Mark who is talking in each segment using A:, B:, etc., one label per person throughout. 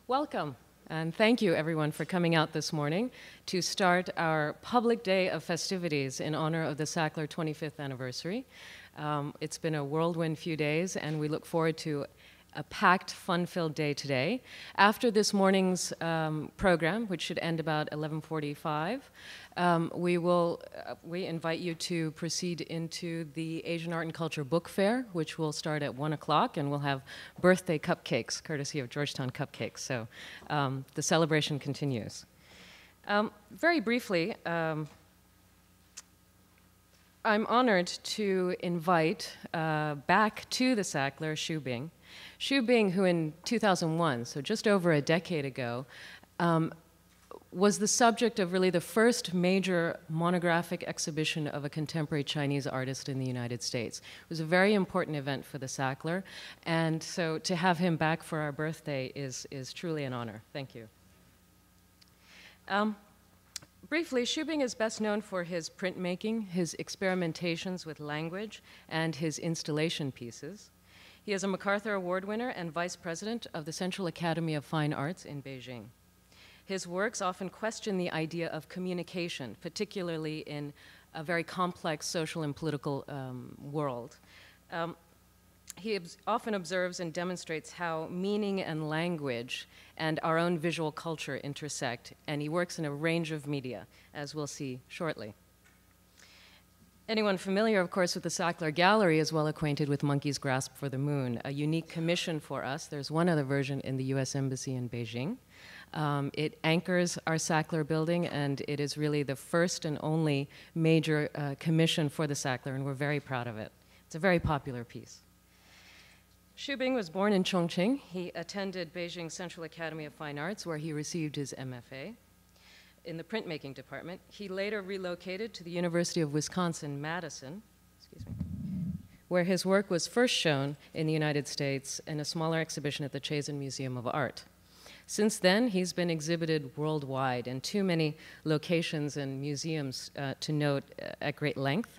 A: Welcome, and thank you everyone for coming out this morning to start our public day of festivities in honor of the Sackler 25th anniversary. It's been a whirlwind few days, and we look forward to a packed, fun-filled day today. After this morning's program, which should end about 11:45, we invite you to proceed into the Asian Art and Culture Book Fair, which will start at 1 o'clock, and we'll have birthday cupcakes, courtesy of Georgetown Cupcakes. So the celebration continues. Very briefly, I'm honored to invite back to the Sackler Xu Bing. Xu Bing, who in 2001, so just over a decade ago, was the subject of really the first major monographic exhibition of a contemporary Chinese artist in the United States. It was a very important event for the Sackler, and so to have him back for our birthday is truly an honor. Thank you. Briefly, Xu Bing is best known for his printmaking, his experimentations with language, and his installation pieces. He is a MacArthur Award winner and vice president of the Central Academy of Fine Arts in Beijing. His works often question the idea of communication, particularly in a very complex social and political world. He often observes and demonstrates how meaning and language and our own visual culture intersect, and he works in a range of media, as we'll see shortly. Anyone familiar, of course, with the Sackler Gallery is well acquainted with Monkey's Grasp for the Moon, a unique commission for us. There's one other version in the US Embassy in Beijing. It anchors our Sackler building, and it is really the first and only major commission for the Sackler, and we're very proud of it. It's a very popular piece. Xu Bing was born in Chongqing. He attended Beijing's Central Academy of Fine Arts, where he received his MFA in the printmaking department. He later relocated to the University of Wisconsin-Madison, where his work was first shown in the United States in a smaller exhibition at the Chazen Museum of Art. Since then, he's been exhibited worldwide in too many locations and museums to note at great length.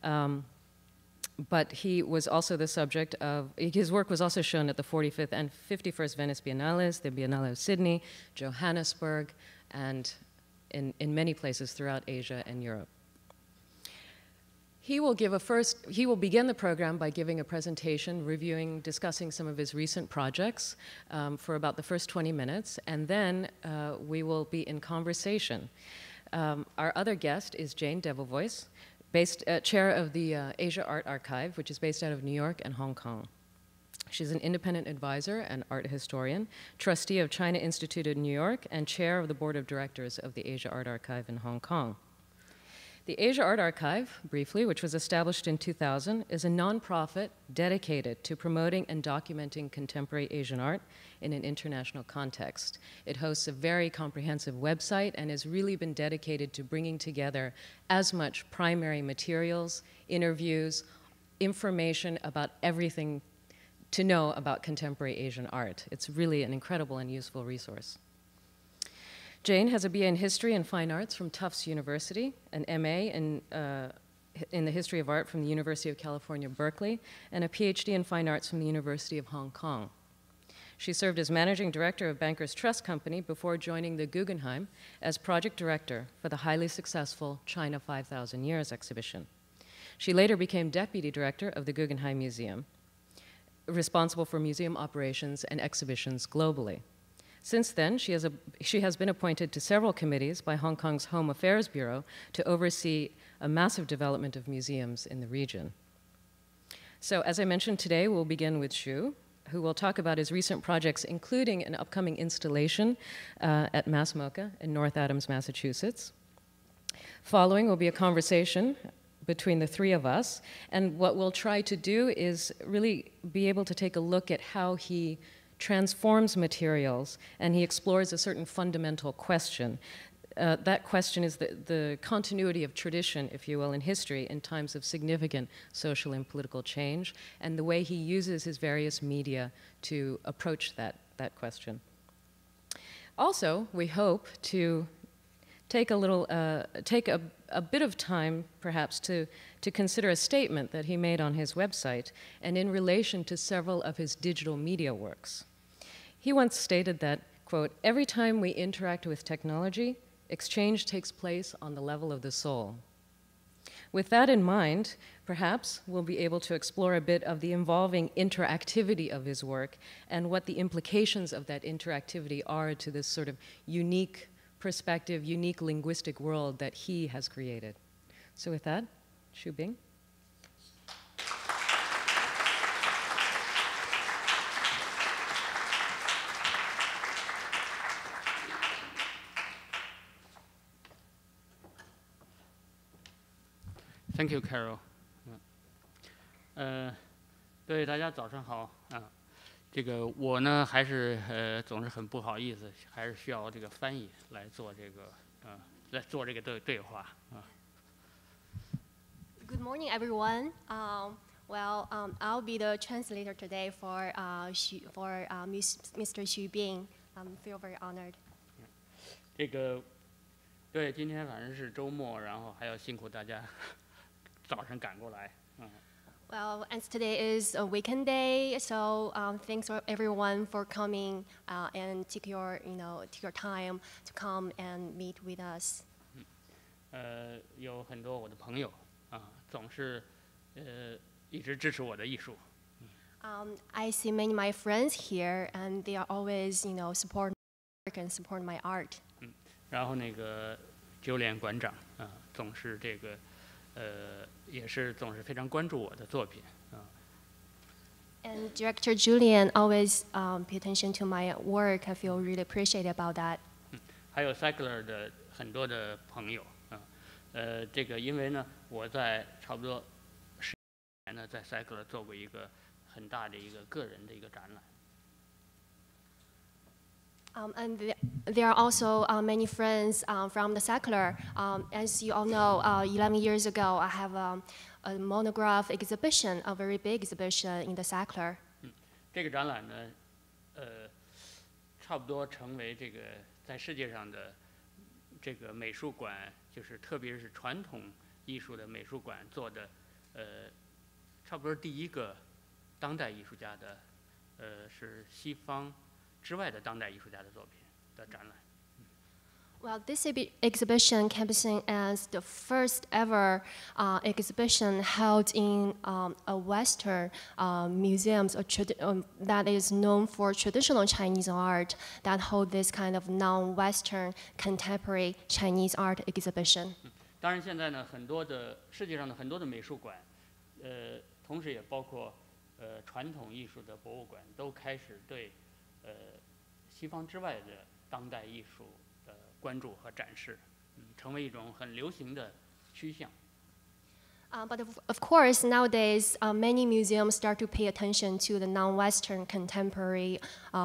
A: But he was also the subject of, his work was also shown at the 45th and 51st Venice Biennales, the Biennale of Sydney, Johannesburg, and in many places throughout Asia and Europe. He will begin the program by giving a presentation, reviewing, discussing some of his recent projects for about the first 20 minutes, and then we will be in conversation. Our other guest is Jane Debevoise, chair of the Asia Art Archive, which is based out of New York and Hong Kong. She's an independent advisor and art historian, trustee of China Institute in New York, and chair of the board of directors of the Asia Art Archive in Hong Kong. The Asia Art Archive, briefly, which was established in 2000, is a nonprofit dedicated to promoting and documenting contemporary Asian art in an international context. It hosts a very comprehensive website and has really been dedicated to bringing together as much primary materials, interviews, information about everything to know about contemporary Asian art. It's really an incredible and useful resource. Jane has a BA in History and Fine Arts from Tufts University, an MA in the History of Art from the University of California, Berkeley, and a PhD in Fine Arts from the University of Hong Kong. She served as managing director of Bankers Trust Company before joining the Guggenheim as project director for the highly successful China 5,000 Years exhibition. She later became deputy director of the Guggenheim Museum, responsible for museum operations and exhibitions globally. Since then, she has been appointed to several committees by Hong Kong's Home Affairs Bureau to oversee a massive development of museums in the region. So, as I mentioned today, we'll begin with Xu, who will talk about his recent projects, including an upcoming installation at Mass MoCA in North Adams, Massachusetts. Following will be a conversation between the three of us, and what we'll try to do is really be able to take a look at how he transforms materials, and he explores a certain fundamental question. That question is the continuity of tradition, if you will, in history in times of significant social and political change, and the way he uses his various media to approach that question. Also, we hope to take a bit of time, perhaps, to consider a statement that he made on his website and in relation to several of his digital media works. He once stated that, quote, "Every time we interact with technology, exchange takes place on the level of the soul." With that in mind, perhaps we'll be able to explore a bit of the involving interactivity of his work and what the implications of that interactivity are to this sort of unique perspective, unique linguistic world that he has created. So with that, Xu Bing.
B: Thank you, Carol. 对大家早上好啊。这个我呢还是总是很不好意思，还是需要这个翻译来做这个来做这个对话啊。
C: Good morning, everyone. I'll be the translator today for Mr. Xu Bing. I feel very honored.
B: 这个对，今天反正是周末，然后还要辛苦大家早上赶过来。
C: Well, as today is a weekend day, so thanks for everyone for coming and take your time to come and meet with us.
B: 有很多我的朋友啊，总是一直支持我的艺术。
C: I see many of my friends here, and they are always, support my work and support my art.
B: 然后那个Julian馆长啊，总是这个也是总是非常关注我的作品啊。
C: And Director Julian always pay attention to my work. I feel really appreciated about that.
B: 还有 Sackler 的很多的朋友啊，这个因为呢，我在差不多10年呢，在 Sackler 做过一个很大的一个个人的一个展览。
C: And there are also many friends from the Sackler. As you all know, 11 years ago, I have a monograph exhibition, a very big exhibition in the Sackler.
B: 这个展览呢，差不多成为这个在世界上的这个美术馆，就是特别是传统艺术的美术馆做的，差不多第一个当代艺术家的，是西方之外的当代艺术家的作品的展览。
C: Well, this exhibition can be seen as the first ever exhibition held in a Western museum that is known for traditional Chinese art that hold this kind of non-Western contemporary Chinese art exhibition.
B: 当然，现在呢，很多的世界上的很多的美术馆，同时也包括传统艺术的博物馆，都开始对西方之外的当代艺术的关注和展示，成为一种很流行的趋向。
C: But of course, nowadays, many museums start to pay attention to the non-Western contemporary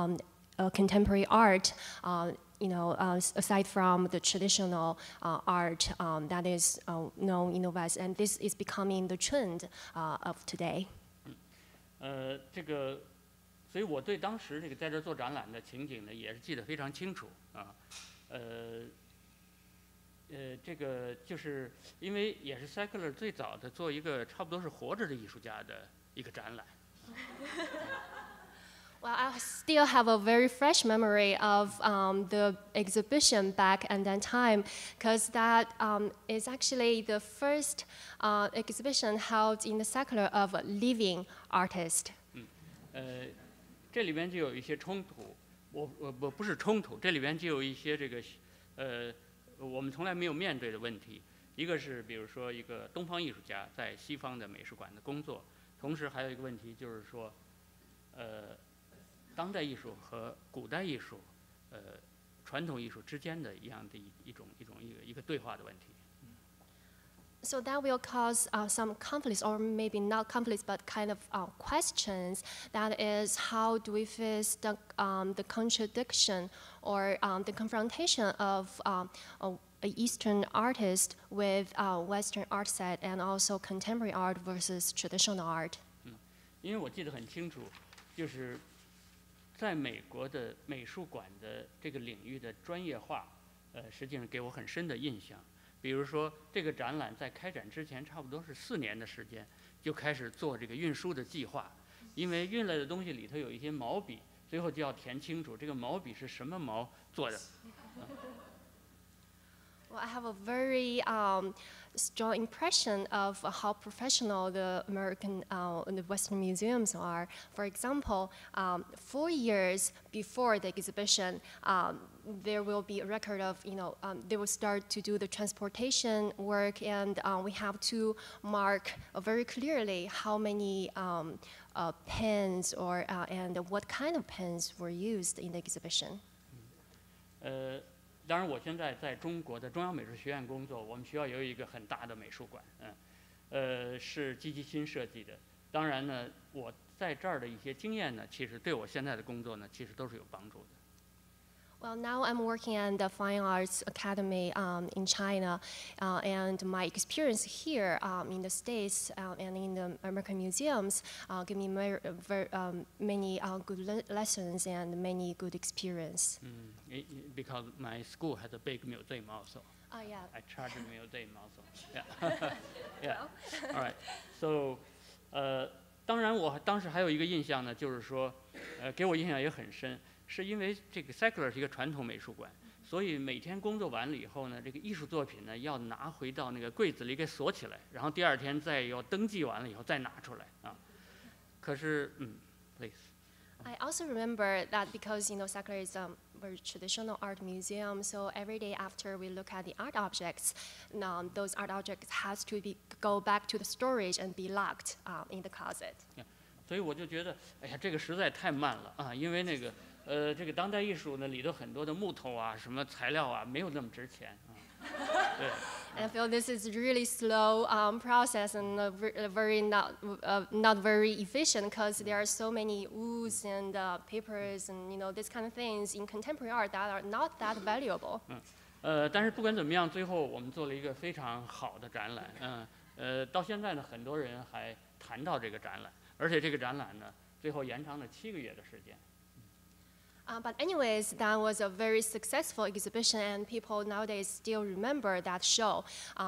C: art. Aside from the traditional art that is known in the West, and this is becoming the trend of today.
B: 这个，所以我对当时这个在这做展览的情景呢，也是记得非常清楚啊。这个就是因为也是 Sackler 最早的做一个差不多是活着的艺术家的一个展览。
C: Well, I still have a very fresh memory of the exhibition back at that time, because that is actually the first exhibition held in the Sackler of a living artist.
B: 这里边就有一些冲突，我不是冲突，这里边就有一些这个我们从来没有面对的问题。一个是比如说一个东方艺术家在西方的美术馆的工作，同时还有一个问题就是说，当代艺术和古代艺术，传统艺术之间的一样的一个对话的问题。
C: So that will cause some conflicts, or maybe not conflicts, but kind of questions. That is, how do we face the contradiction or the confrontation of an Eastern artist with Western art set, and also contemporary art versus traditional art?
B: 因为我记得很清楚，就是在美国的美术馆的这个领域的专业化，实际上给我很深的印象。比如说，这个展览在开展之前，差不多是4年的时间，就开始做这个运输的计划，因为运来的东西里头有一些毛笔， 最后就要填清楚这个毛笔是什么毛做的。
C: Well, I have a very strong impression of how professional the American and the Western museums are. For example, 4 years before the exhibition, there will be a record of, they will start to do the transportation work, and we have to mark very clearly how many pens and what kind of pens were used in the exhibition.
B: 当然，我现在在中国的中央美术学院工作，我们学校有一个很大的美术馆，是积极新设计的。当然呢，我在这儿的一些经验呢，其实对我现在的工作呢，其实都是有帮助的。
C: Well, now I'm working at the Fine Arts Academy in China, and my experience here in the States and in the American museums give me many good lessons and many good experience.
B: Because my school has a big museum also.
C: Yeah.
B: I charge the museum also. Yeah. Yeah. All right. So, 当然我当时还有一个印象呢，就是说，给我印象也很深。是因为这个 Sackler 是一个传统美术馆，所以每天工作完了以后呢，这个艺术作品呢要拿回到那个柜子里给锁起来，然后第二天再要登记完了以后再拿出来啊。可是，please.
C: I also remember that because Sackler is a very traditional art museum, so every day after we look at the art objects, those art objects has to go back to the storage and be locked in the closet.
B: 所以我就觉得，哎呀，这个实在太慢了啊，因为那个。这个当代艺术呢，里头很多的木头啊，什么材料啊，没有那么值钱啊。对。
C: And I feel this is really slow process and very not very efficient because there are so many woods and papers and this kind of things in contemporary art that are not that valuable.
B: 但是不管怎么样，最后我们做了一个非常好的展览。到现在呢，很多人还谈到这个展览，而且这个展览呢，最后延长了7个月的时间。
C: But anyways, that was a very successful exhibition, and people nowadays still remember that show.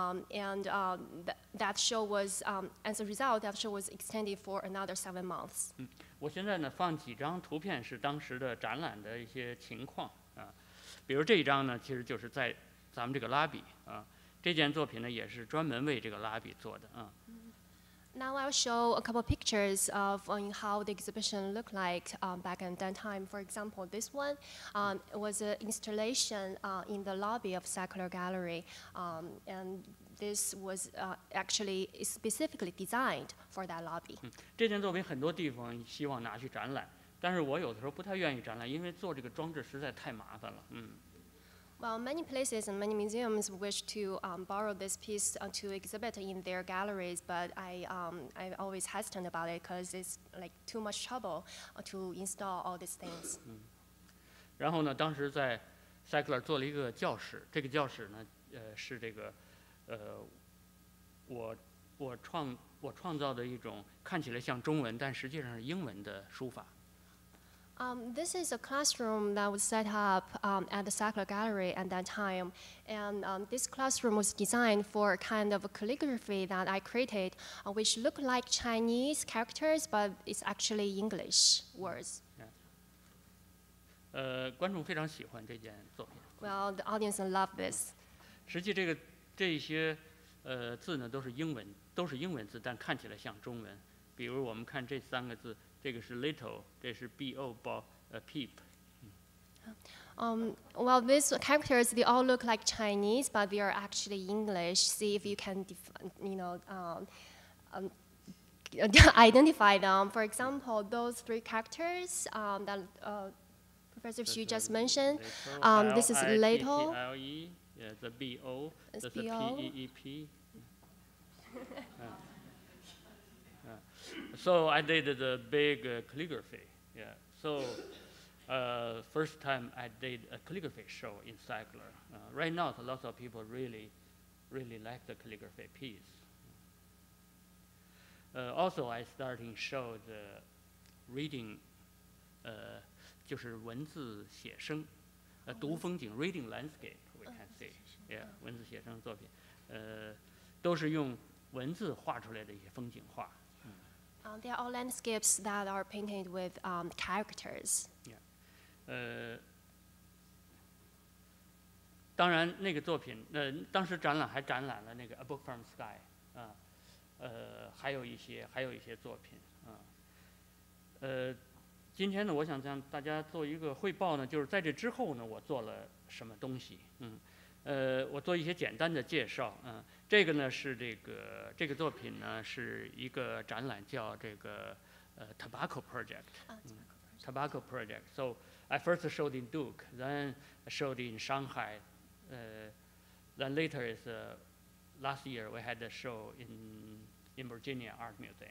C: That show was, as a result, that show was extended for another 7 months.
B: 我现在呢放几张图片是当时的展览的一些情况啊，比如这一张呢，其实就是在咱们这个拉比啊，这件作品呢也是专门为这个拉比做的啊。
C: Now I'll show a couple of pictures of how the exhibition looked like back at that time. For example, this one was an installation in the lobby of Sackler Gallery, and this was actually specifically designed for that lobby.
B: 这件作品很多地方希望拿去展览，但是我有的时候不太愿意展览，因为做这个装置实在太麻烦了。
C: Well, many places and many museums wish to borrow this piece to exhibit in their galleries, but I always hesitant about it because it's like too much trouble to install all these things.
B: 然后呢，当时在 Sackler 做了一个教室，这个教室呢，是这个，我创造的一种看起来像中文，但实际上是英文的书法。
C: This is a classroom that was set up at the Sackler Gallery at that time, and this classroom was designed for a kind of a calligraphy that I created, which looked like Chinese characters, but it's actually English words.
B: 观众非常喜欢这件作品。
C: Well, the audience loved this.
B: 实际这些字呢都是英文字，但看起来像中文。比如我们看这3个字。这个是 little， 这是 bo peep。
C: Well, these characters they all look like Chinese, but they are actually English. See if you can, identify them. For example, those 3 characters that Professor Xu just mentioned. This is little.
B: Yeah, the bo. That's the peep. So I did the big calligraphy. Yeah. So first time I did a calligraphy show in Sackler. Right now, lots of people really like the calligraphy piece. Also, I starting show the reading, 就是文字写生，读风景 reading landscape we can say. Yeah, 文字写生作品，都是用文字画出来的一些风景画。
C: They are all landscapes that are painted with characters.
B: Yeah. 当然，那个作品，当时展览还展览了那个《A Book from Sky》啊，还有一些作品啊，今天呢，我想向大家做一个汇报呢，就是在这之后呢，我做了什么东西，我做一些简单的介绍，这个呢是这个作品呢是一个展览，叫这个Tobacco Project，Tobacco Project. So I first showed in Duke, then showed in Shanghai. Then later is last year we had a show in Virginia Art Museum.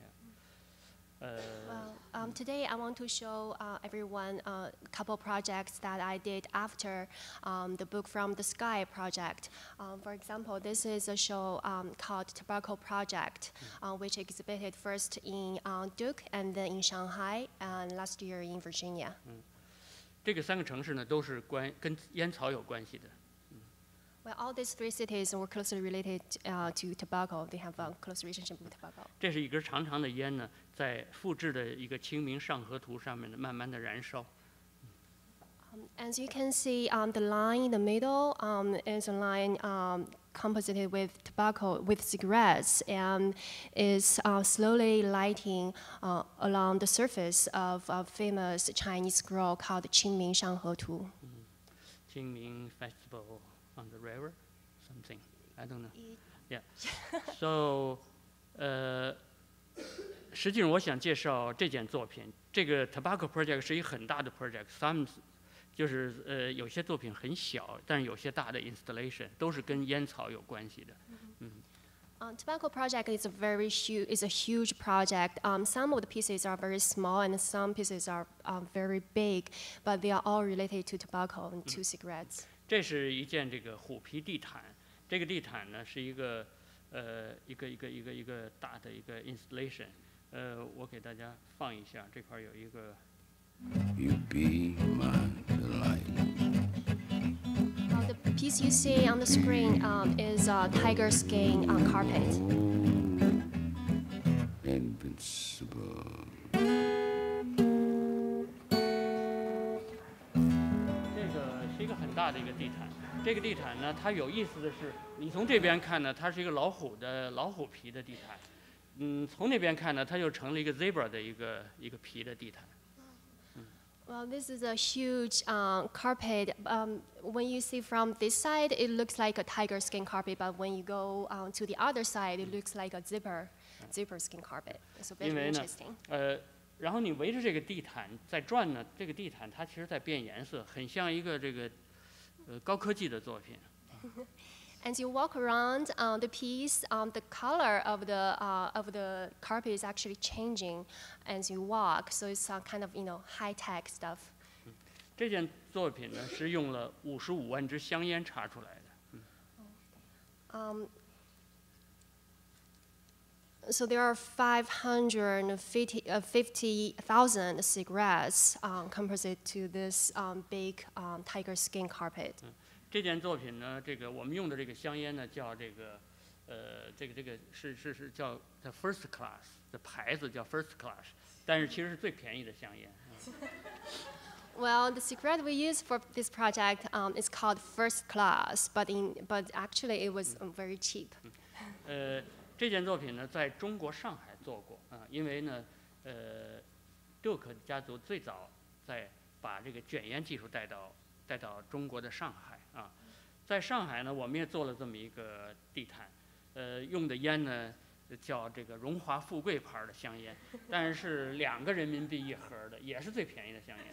C: Well, today I want to show everyone a couple projects that I did after the Book from the Sky project. For example, this is a show called Tobacco Project, which exhibited first in Duke and then in Shanghai and last year in Virginia.
B: 这个3个城市呢都是跟烟草有关系的。
C: Well, all these 3 cities were closely related to tobacco. They have a close relationship with tobacco.
B: 这是一根长长的烟呢，在复制的一个清明上河图上面呢，慢慢的燃烧。
C: As you can see, the line in the middle is a line composited with tobacco, with cigarettes, and is slowly lighting along the surface of a famous Chinese scroll called 清明上河图.
B: 清明 festival on the river, something, I don't know. Yeah. So, 实际上我想介绍这件作品。这个 Tobacco Project 是一个很大的 project， 就是有些作品很小，但是有些大的 installation 都是跟烟草有关系的。
C: Tobacco project is a huge project. Some of the pieces are very small and some pieces are very big, but they are all related to tobacco and to cigarettes.
B: 这是一件这个虎皮地毯，这个地毯呢是一个大的一个 installation。我给大家放一下，这块有一个。
D: You be my delight.
C: The piece you see on the screen is a tiger skin carpet.
D: Invincible.
B: 这个是一个很大的一个地毯。这个地毯呢，它有意思的是，你从这边看呢，它是一个老虎皮的地毯。从那边看呢，它就成了一个 zebra 的一个皮的地毯。
C: Well, this is a huge carpet. When you see from this side, it looks like a tiger skin carpet, but when you go to the other side, it looks like a zebra skin carpet. So very interesting.
B: 然后你围着这个地毯在转呢，这个地毯它其实在变颜色，很像一个这个高科技的作品。
C: As you walk around the piece, the color of the carpet is actually changing as you walk. So it's kind of high-tech stuff.
B: 这件作品呢是用了55万支香烟插出来的。
C: So there are 550,000 cigarettes composite to this big tiger skin carpet.
B: 这件作品呢，我们用的这个香烟呢，叫这个是叫 the first class 的牌子叫 first class， 但是其实是最便宜的香烟。
C: Well, the cigarette we used for this project is called first class, but actually it was very cheap.
B: 这件作品呢，在中国上海做过因为呢，Duke 家族最早把这个卷烟技术带到中国的上海在上海呢，我们也做了这么一个地毯，用的烟呢叫这个荣华富贵牌的香烟，但是2个人民币1盒的，也是最便宜的香烟。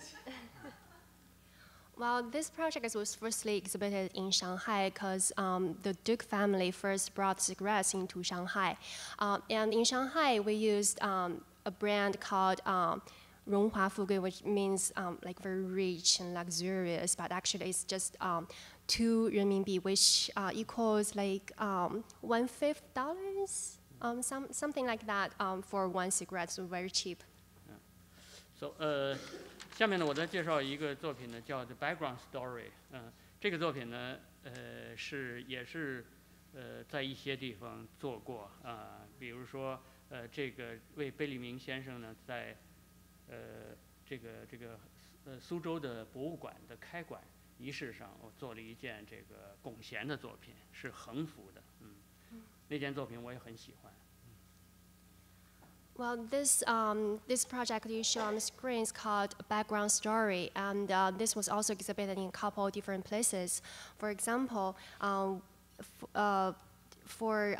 C: Well, this project was firstly exhibited in Shanghai because the Duke family first brought cigarettes into Shanghai. And in Shanghai, we used a brand called 荣华富贵, which means like very rich and luxurious, but actually it's just 2 renminbi, which equals like $1/5, something like that for 1 cigarette, so very cheap.
B: So 下面呢，我再介绍一个作品呢，叫 The Background Story。这个作品呢，也是在一些地方做过比如说这个为贝聿铭先生呢，在苏州的博物馆的开馆仪式上，我做了一件这个拱弦的作品，是横幅的，那件作品我也很喜欢。
C: Well, this project you show on the screen is called Background Story, and this was also exhibited in a couple of different places. For example, for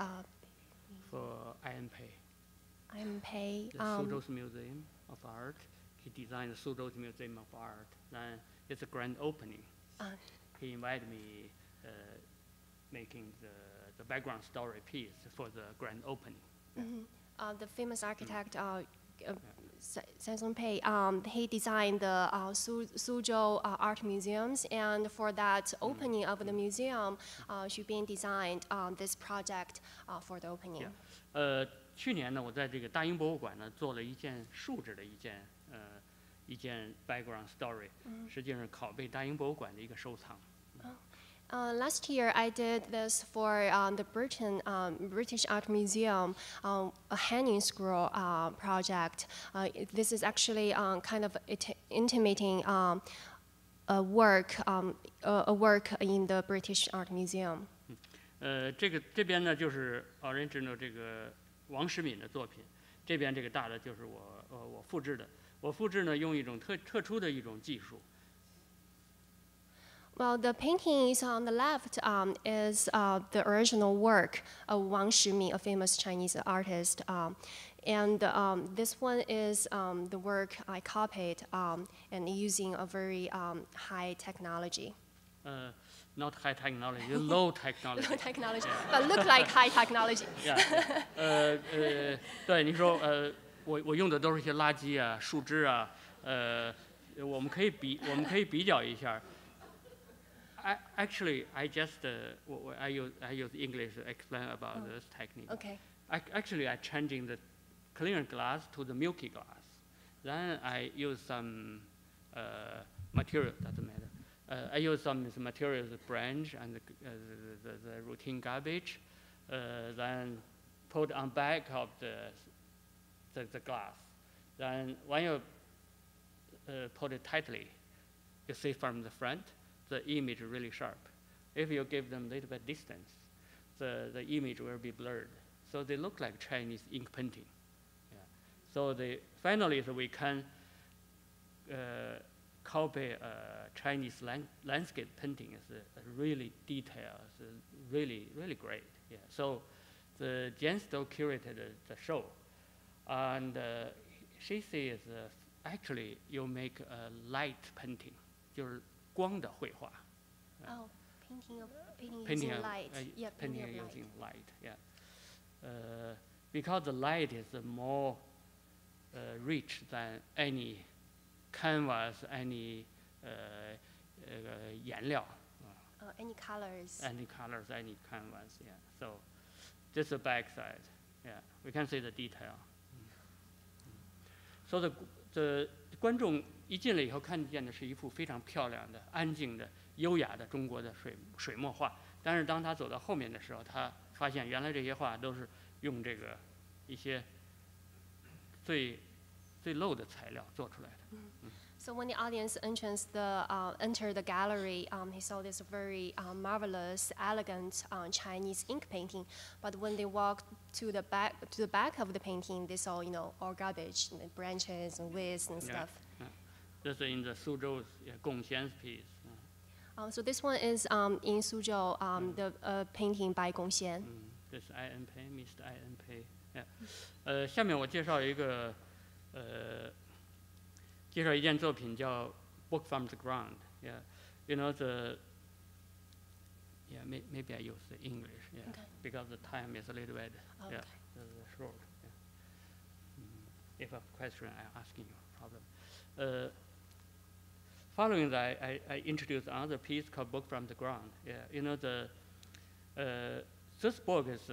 B: IMPE, the Suzhou's Museum of Art, he designed the Suzhou's Museum of Art. Then it's a grand opening. He invited me making the background story piece for the grand opening.
C: The famous architect Samson Pei, he designed the Suzhou Art Museums, and for that opening of the museum, she been designed this project for the opening.
B: 去年呢，我在这个大英博物馆呢做了一件树脂的一件 background story，实际上是拷贝大英博物馆的一个收藏。
C: Last year, I did this for the British Art Museum, a hanging scroll project. This is actually kind of intimating a work in the British Art Museum.
B: 这边呢就是 original 这个王时敏的作品，这边这个大的就是我复制的。我复制呢用一种特殊的一种技术。
C: Well, the painting is on the left is the original work of Wang Shimin, a famous Chinese artist. And this one is the work I copied and using a very high technology.
B: Not high technology, low technology.
C: Low technology, but look like high technology.
B: Yeah. 对，你说我用的都是一些垃圾啊、树枝啊，我们可以比较一下。Actually, I use English to explain about this technique.
C: Okay.
B: Actually, I changing the clear glass to the milky glass. Then I use some material. Doesn't matter. I use some materials, the branch and the routine garbage. Then put on back of the glass. Then when you put it tightly, you see from the front. The image really sharp. If you give them a little bit distance, the image will be blurred. So they look like Chinese ink painting. Yeah. So finally we can copy Chinese landscape painting. It's really detailed, really great. Yeah. So Jane still curated the show, and she says actually you make a light painting. 就是光的绘画。
C: Oh, painting using light. Yeah,
B: painting using light. Yeah. Because the light is more rich than any canvas, any 颜料。
C: Any colors.
B: Any colors, any canvas. Yeah. So this is the back side. Yeah, we can see the detail. So the 观众一进来以后看见的是一幅非常漂亮的、安静的、优雅的中国的水墨画。但是当他走到后面的时候，他发现原来这些画都是用这个一些最 low 的材料做出来的。
C: So when the audience entered the gallery, he saw this very marvelous, elegant Chinese ink painting. But when they walked to the back of the painting, they saw all garbage, branches and twigs and stuff.
B: This is in the Suzhou's Gongxian's piece.
C: So this one is in Suzhou, the painting by Gongxian.
B: This INP, Mr. INP. Yeah. 下面我介绍一件作品叫《Book from the Ground》。Yeah, you know Yeah, maybe I use the English. Yeah, okay. Because the time is a little bit short. Yeah. If a question I asking you, problem. Following that, I introduced another piece called Book from the Ground. Yeah, you know this book is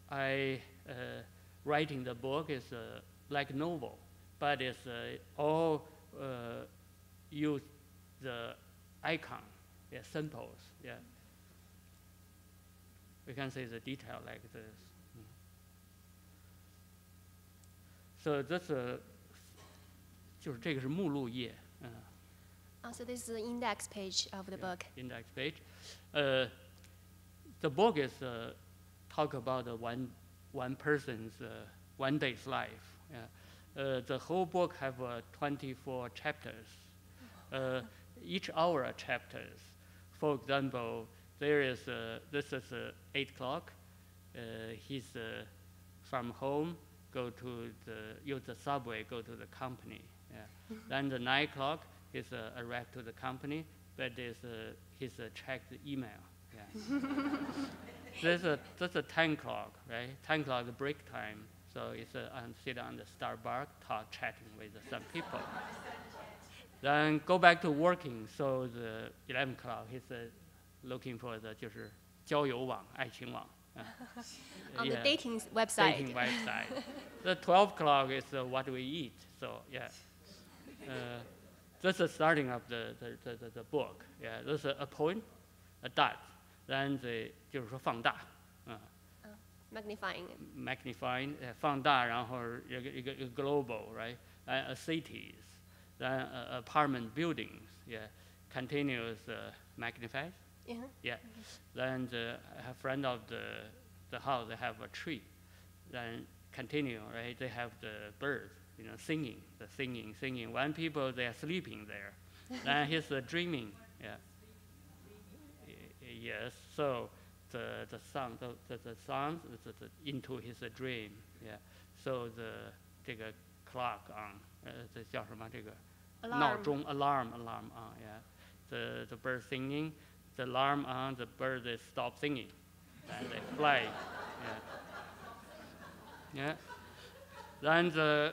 B: writing the book is like novel, but it's all use the icon, symbols. Yeah, we can see the detail like this. So this 就是这个是目录页，
C: So this is the index page of the book.
B: Index page. The book is talk about one person's one day's life. The whole book have 24 chapters. Each hour a chapters. For example, there is this is 8 o'clock. He's from home, use the subway, go to the company. Then the 9 o'clock is arrived to the company, but he's checked the email. There's a 10 o'clock, right? 10 o'clock the break time. So it's sit on the Starbucks, chatting with some people. Then go back to working. So the 11 o'clock he's looking for the 就是交友网、爱情网。
C: On the dating website.
B: Dating website. The 12 o'clock is what we eat. So yeah. That's the starting of the book. Yeah, there's a point, a dot, then 就是说放大，magnifying 放大，然后一个 global, right? Cities, then apartment buildings, yeah, continuous magnified. Yeah. Then a friend of the house, they have a tree. Then continue, right? They have the birds, singing. When people they are sleeping there, then he's dreaming. Yeah. Yes. So the sound into his dream. Yeah. So 这个 clock on 这叫什么？这个闹钟 alarm on. Yeah. The bird singing. The alarm on, the bird they stop singing, and they fly. Yeah. Then the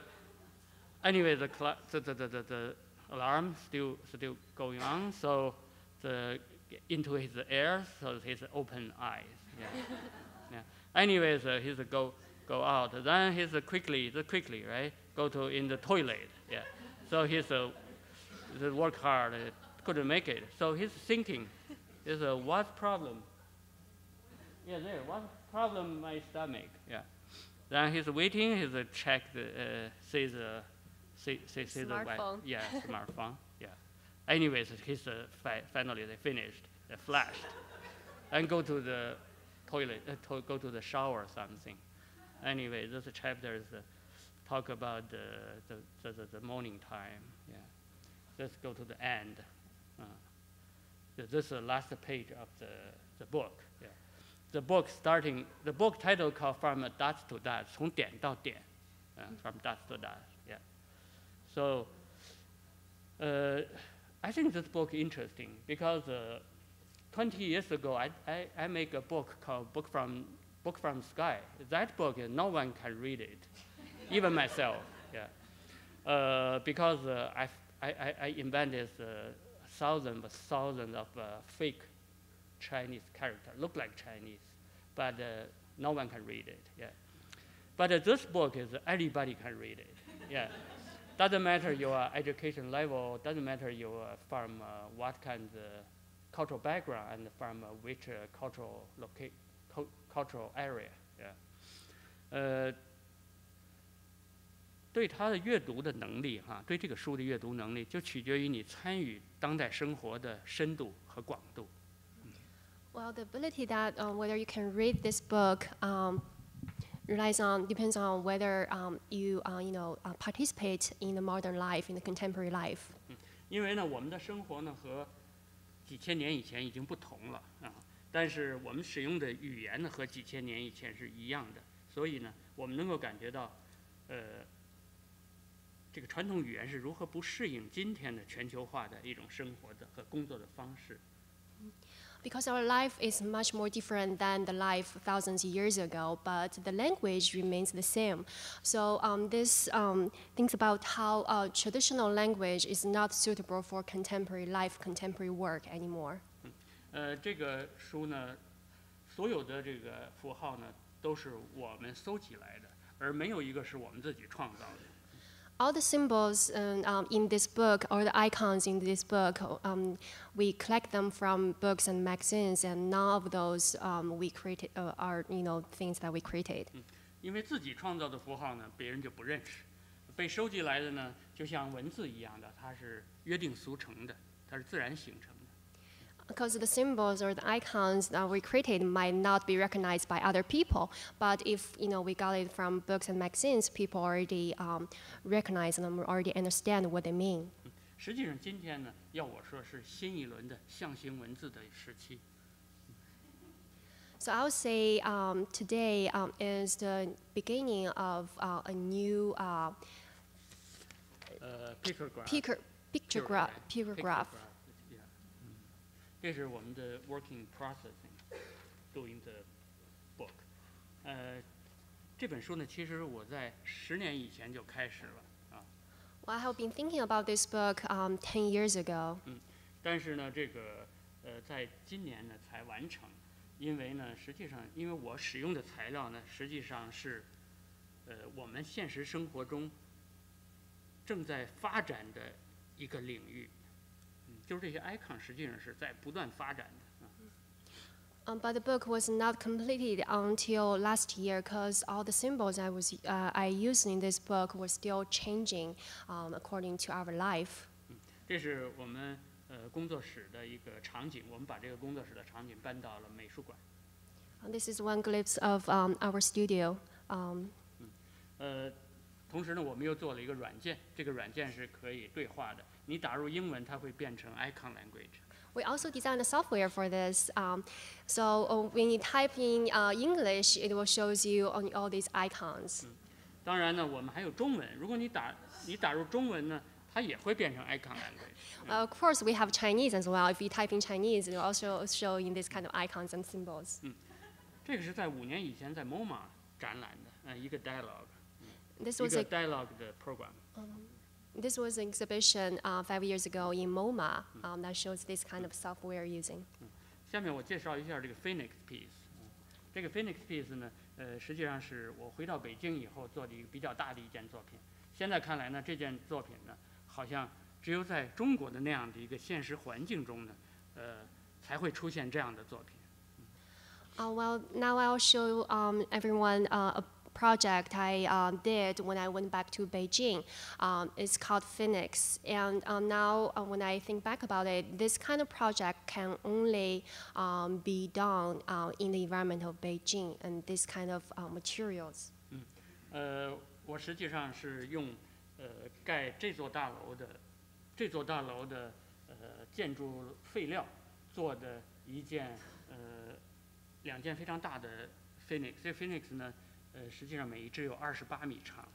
B: alarm still going on. So into his ear, so his open eyes. Yeah. Anyways, he's go out. Then he's quickly, right? Go to in the toilet. Yeah. So he's work hard, couldn't make it. So he's thinking. Is what problem? Yeah, there. What problem? My stomach. Yeah. Then he's waiting. He's check sees the
C: smartphone.
B: Yeah, smartphone. Yeah. Anyways, he's finally they finished. They flashed, and go to the toilet. Go to the shower or something. Anyway, this chapter is talk about the morning time. Yeah. Let's go to the end. This is the last page of the book. Yeah. The book title called From Dot to Dot, 从点到点, from dot to dot. Yeah. So I think this book is interesting because 20 years ago I make a book called Book from Sky. That book no one can read it, even myself. Yeah. Because I invented thousands of fake Chinese characters, look like Chinese, but no one can read it. Yeah. But this book is anybody can read it. Yeah. Doesn't matter your education level, doesn't matter you from what kind of cultural background and from which cultural area. Yeah. 对他的阅读的能力，对这个书的阅读能力，就取决于你参与当代生活的深度和广度。
C: Well, the ability that whether you can read this book depends on whether you participate in the modern life, in the contemporary life.
B: 因为呢，我们的生活呢和几千年以前已经不同了但是我们使用的语言呢和几千年以前是一样的，所以呢，我们能够感觉到，这个传统语言是如何不适应今天的全球化的一种生活的和工作的方式。
C: Because our life is much more different than the life thousands of years ago, but the language remains the same. So this thinks about how traditional language is not suitable for contemporary life, contemporary work anymore.
B: 这个书呢，所有的这个符号呢，都是我们搜集来的，而没有一个是我们自己创造的。
C: All the symbols in this book, or the icons in this book, we collect them from books and magazines, and none of those we created are things that we created.
B: 因为自己创造的符号呢，别人就不认识； 被收集来的呢，就像文字一样的，它是约定俗成的，它是自然形成的。
C: Because the symbols or the icons that we created might not be recognized by other people, but if we got it from books and magazines, people already recognize them, already understand what they mean.
B: 实际上，今天呢，要我说是新一轮的象形文字的时期。
C: So I would say today is the beginning of a new pictograph.
B: Yeah. 这是我们的 working processing doing the book。这本书呢，其实我在10年以前就开始了啊。
C: Well, I have been thinking about this book 10 years ago.
B: 但是呢，这个在今年呢才完成，因为呢，实际上因为我使用的材料呢，实际上是我们现实生活中正在发展的一个领域，就是这些 icon 实际上是在不断发展的。
C: But the book was not completed until last year because all the symbols I used in this book were still changing according to our life.
B: 这是我们工作室的一个场景，我们把这个工作室的场景搬到了美术馆。
C: This is one glimpse of our studio.
B: 同时呢，我们又做了一个软件，这个软件是可以对话的。你打入英文，它会变成 icon language。
C: We also designed the software for this. So when you type in English, it will shows you on all these icons.
B: 当然呢，我们还有中文。如果你打入中文呢，它也会变成 icon language。
C: Of course, we have Chinese as well. If you type in Chinese, it will also show in this kind of icons and symbols.
B: 这个是在5年以前在 MoMA 展览的，一个 dialogue，
C: This
B: 一
C: was
B: 个
C: a
B: dialogue 的 program。
C: This was an exhibition 5 years ago in MoMA that shows this kind of software using.
B: 下面我介绍一下这个 Phoenix piece。这个 Phoenix piece 呢，实际上是我回到北京以后做的一个比较大的一件作品。现在看来呢，这件作品呢，好像只有在中国的那样的一个现实环境中呢，才会出现这样的作品。
C: Well, now I'll show everyone a project I did when I went back to Beijing. It's called Phoenix. And now when I think back about it, this kind of project can only be done in the environment of Beijing and this kind of materials.
B: 我实际上是用盖这座大楼的建筑废料做的2件非常大的 Phoenix。这 Phoenix 呢，实际上每一只有28米长。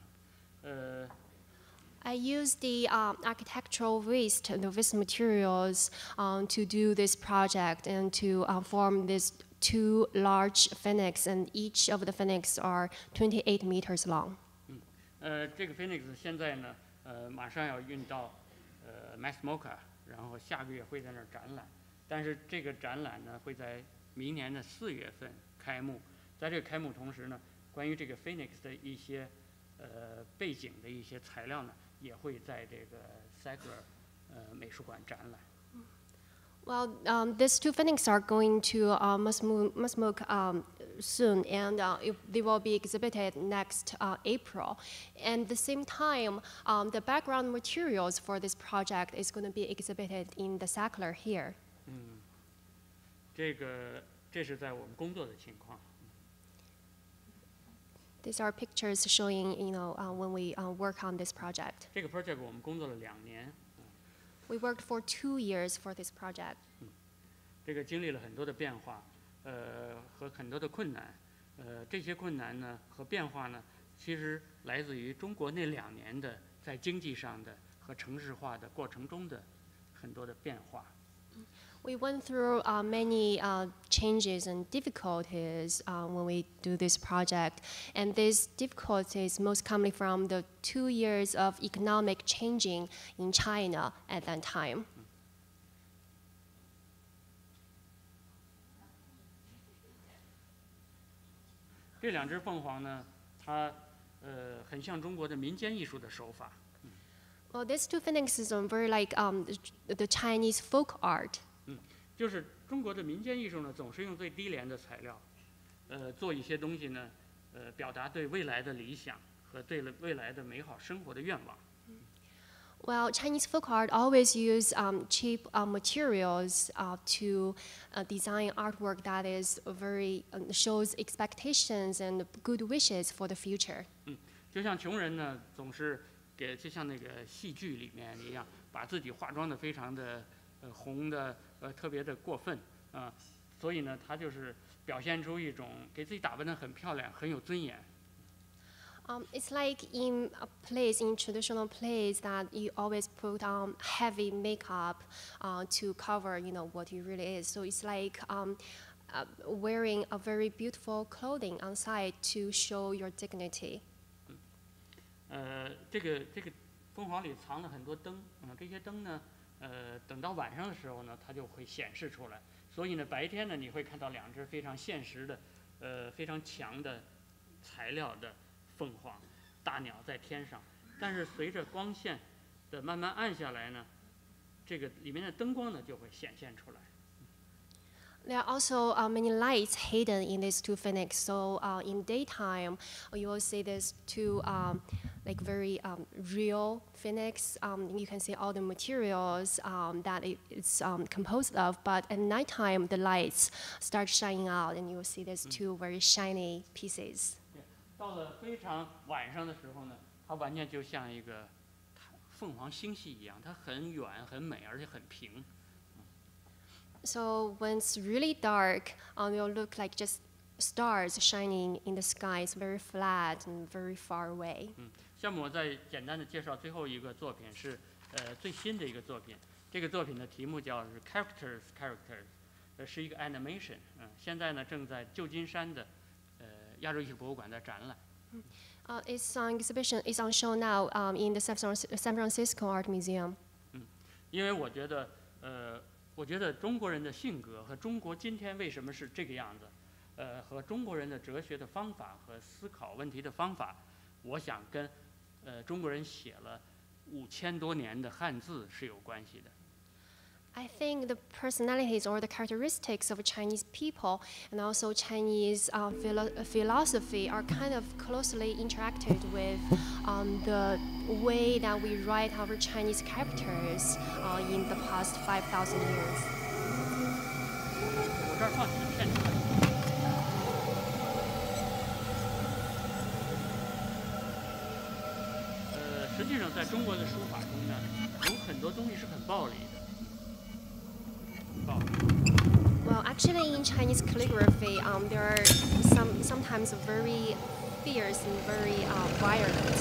C: I used the architectural waste, the waste materials, to do this project and to form these 2 large phoenix, and each of the phoenix are 28 meters long.
B: 这个 Phoenix 现在呢，马上要运到MassMocha， 然后下个月会在那儿展览。但是这个展览呢，会在明年的4月份开幕。在这个开幕同时呢，关于这个 Phoenix 的一些背景的一些材料呢，也会在这个 Sackler 美术馆展览。
C: Well, these 2 phoenix are going to MassMocha soon, and they will be exhibited next April. And at the same time, the background materials for this project is going to be exhibited in the Sackler here.
B: 这是在我们工作的情况。
C: These are pictures showing, when we work on this project.
B: 这个 project 我们工作了2年。
C: We worked for 2 years for this project.
B: 这个经历了很多的变化，和很多的困难。这些困难呢和变化呢，其实来自于中国那2年的在经济上的和城市化的过程中的很多的变化。
C: We went through many changes and difficulties when we do this project, and these difficulties most commonly from the 2 years of economic changing in China at that time.
B: 这2只凤凰呢，它很像中国的民间艺术的手法。
C: Well, these 2 phoenixes are very like the Chinese folk art.
B: 就是中国的民间艺术呢，总是用最低廉的材料，做一些东西呢，表达对未来的理想和对了未来的美好生活的愿望。
C: Well, Chinese folk art always use cheap materials to design artwork that is very shows expectations and good wishes for the future.
B: 就像穷人呢，总是就像那个戏剧里面一样，把自己化妆的非常的红的特别的过分啊，所以呢，他就是表现出一种给自己打扮得很漂亮、很有尊严。
C: It's like in plays, in traditional plays, that you always put on heavy makeup to cover, what you really is. So it's like wearing a very beautiful clothing on site to show your dignity.
B: 这个凤凰里藏了很多灯，这些灯呢，等到晚上的时候呢，它就会显示出来。所以呢，白天呢，你会看到两只非常现实的，非常强的材料的凤凰大鸟在天上。但是随着光线的慢慢暗下来呢，这个里面的灯光呢就会显现出来。
C: There are also many lights hidden in these two phoenix. So in daytime, you will see these two like very real phoenix. You can see all the materials that it's composed of. But at nighttime, the lights start shining out, and you will see these two very shiny pieces.
B: 到了非常晚上的时候呢，它完全就像一个凤凰星系一样，它很远、很美，而且很平。
C: So when it's really dark, it will look like just stars shining in the sky. It's very flat and very far away.
B: 下面我再简单的介绍最后一个作品，是最新的一个作品。这个作品的题目叫是 Characters，是一个 animation。现在呢正在旧金山的亚洲艺术博物馆在展览。
C: It's on exhibition. It's on show now in the San Francisco Art Museum.
B: 因为我觉得中国人的性格和中国今天为什么是这个样子，和中国人的哲学的方法和思考问题的方法，我想跟中国人写了5000多年的汉字是有关系的。
C: I think the personalities or the characteristics of Chinese people and also Chinese philosophy are kind of closely interacted with the way that we write our Chinese characters in the past 5,000 years.
B: 我这儿放几个片段。实际上，在中国的书法中呢，有很多东西是很暴力的。
C: Well, actually, in Chinese calligraphy, there are sometimes very fierce and very violent.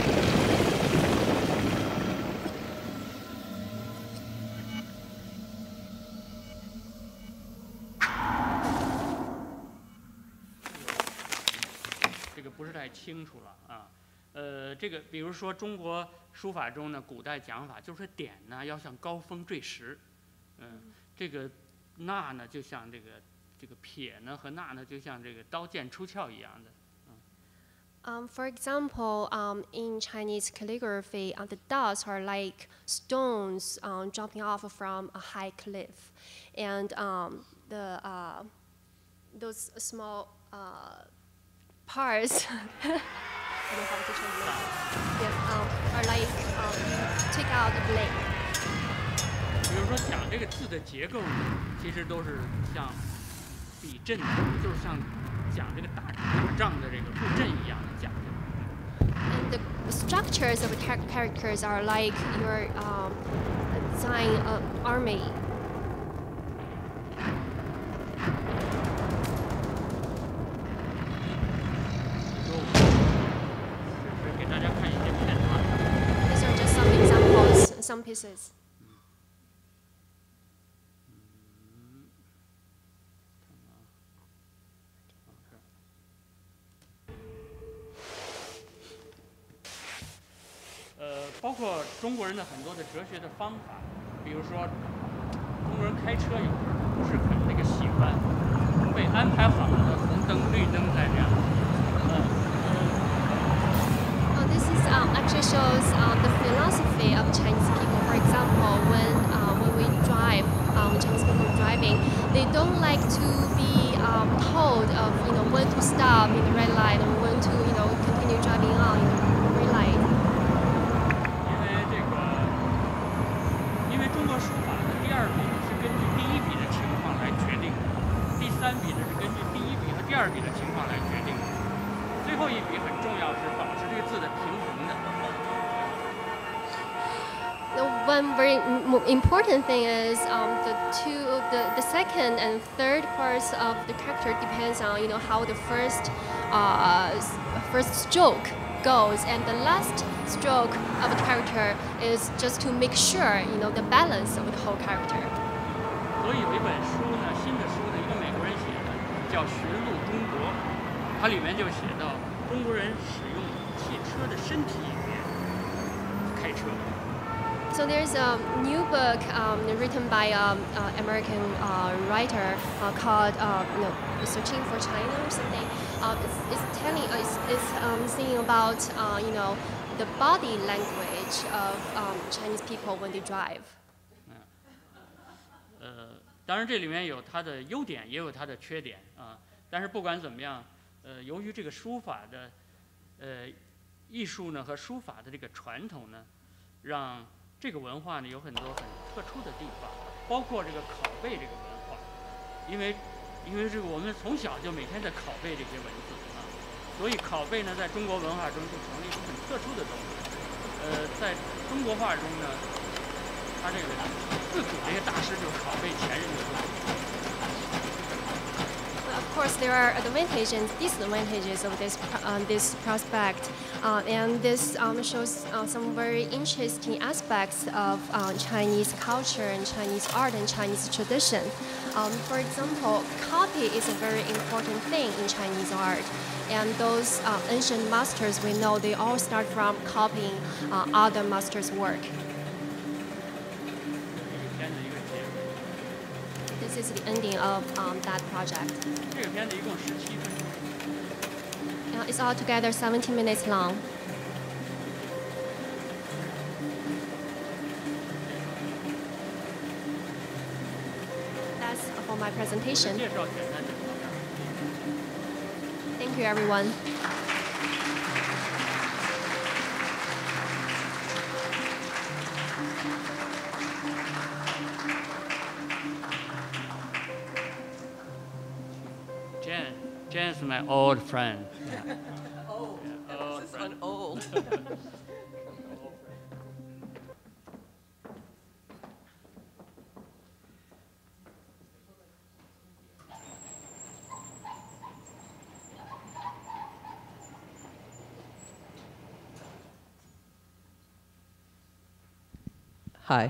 C: 这个不是太清楚了啊。这个比如说中国书法中呢，古代讲法就是点呢要像高峰坠石，这个捺呢就像这个撇呢和捺呢就像这个刀剑出鞘一样的。 For example, in Chinese calligraphy, the dots are like stones jumping off from a high cliff, and those small parts. I don't know how to translate. Yeah, are like take out the blade.
B: 比如说讲这个字的结构呢，其实都是像比阵，就是像讲这个打仗的这个布阵一样的讲究。
C: And the structures of the characters are like your design army.
B: 是给大家看一些片段。
C: These are just some examples, some pieces. 包括中国人的很多的哲学的方法，比如说中国人开车有时候不是很那个喜欢被安排好的红灯绿灯在这样。 This is actually shows the philosophy of Chinese people. For example, when we drive, Chinese people driving, they don't like to be told of when to stop in the red light and when to continue driving on.
B: 后一笔很重要，是保持这个字的平衡的。
C: One very important thing is the second and third parts of the character depends on how the first stroke goes, and the last stroke of the character is just to make sure the balance of the whole character.
B: 所以有一本书呢，新的书呢，一个美国人写的，叫《寻路中国》，它里面就写到中国人使用汽车的身体语言开车。
C: So there's a new book written by an American writer called Searching for China or something. It's saying about the body language of Chinese people when they drive.
B: 当然这里面有它的优点，也有它的缺点啊。但是不管怎么样，由于这个书法的艺术呢和书法的这个传统呢，让 这个文化呢有很多很特殊的地方，包括这个拷贝这个文化，因为这个我们从小就每天在拷贝这些文字啊，所以拷贝呢在中国文化中就成了一种很特殊的东西。在中国画中呢，他这个自古这些大师就拷贝前人的作品。
C: Of course, there are advantages and disadvantages of this prospect, and this shows some very interesting aspects of Chinese culture and Chinese art and Chinese tradition. For example, copy is a very important thing in Chinese art, and those ancient masters we know they all start from copying other masters' work. This is the ending of that project.
B: 这个片子一共17分钟。
C: It's altogether 17 minutes long. That's for my presentation.
B: 介绍简单就到这儿。
C: Thank you, everyone.
B: Jane is my old friend.
E: Oh, emphasis on old. Hi.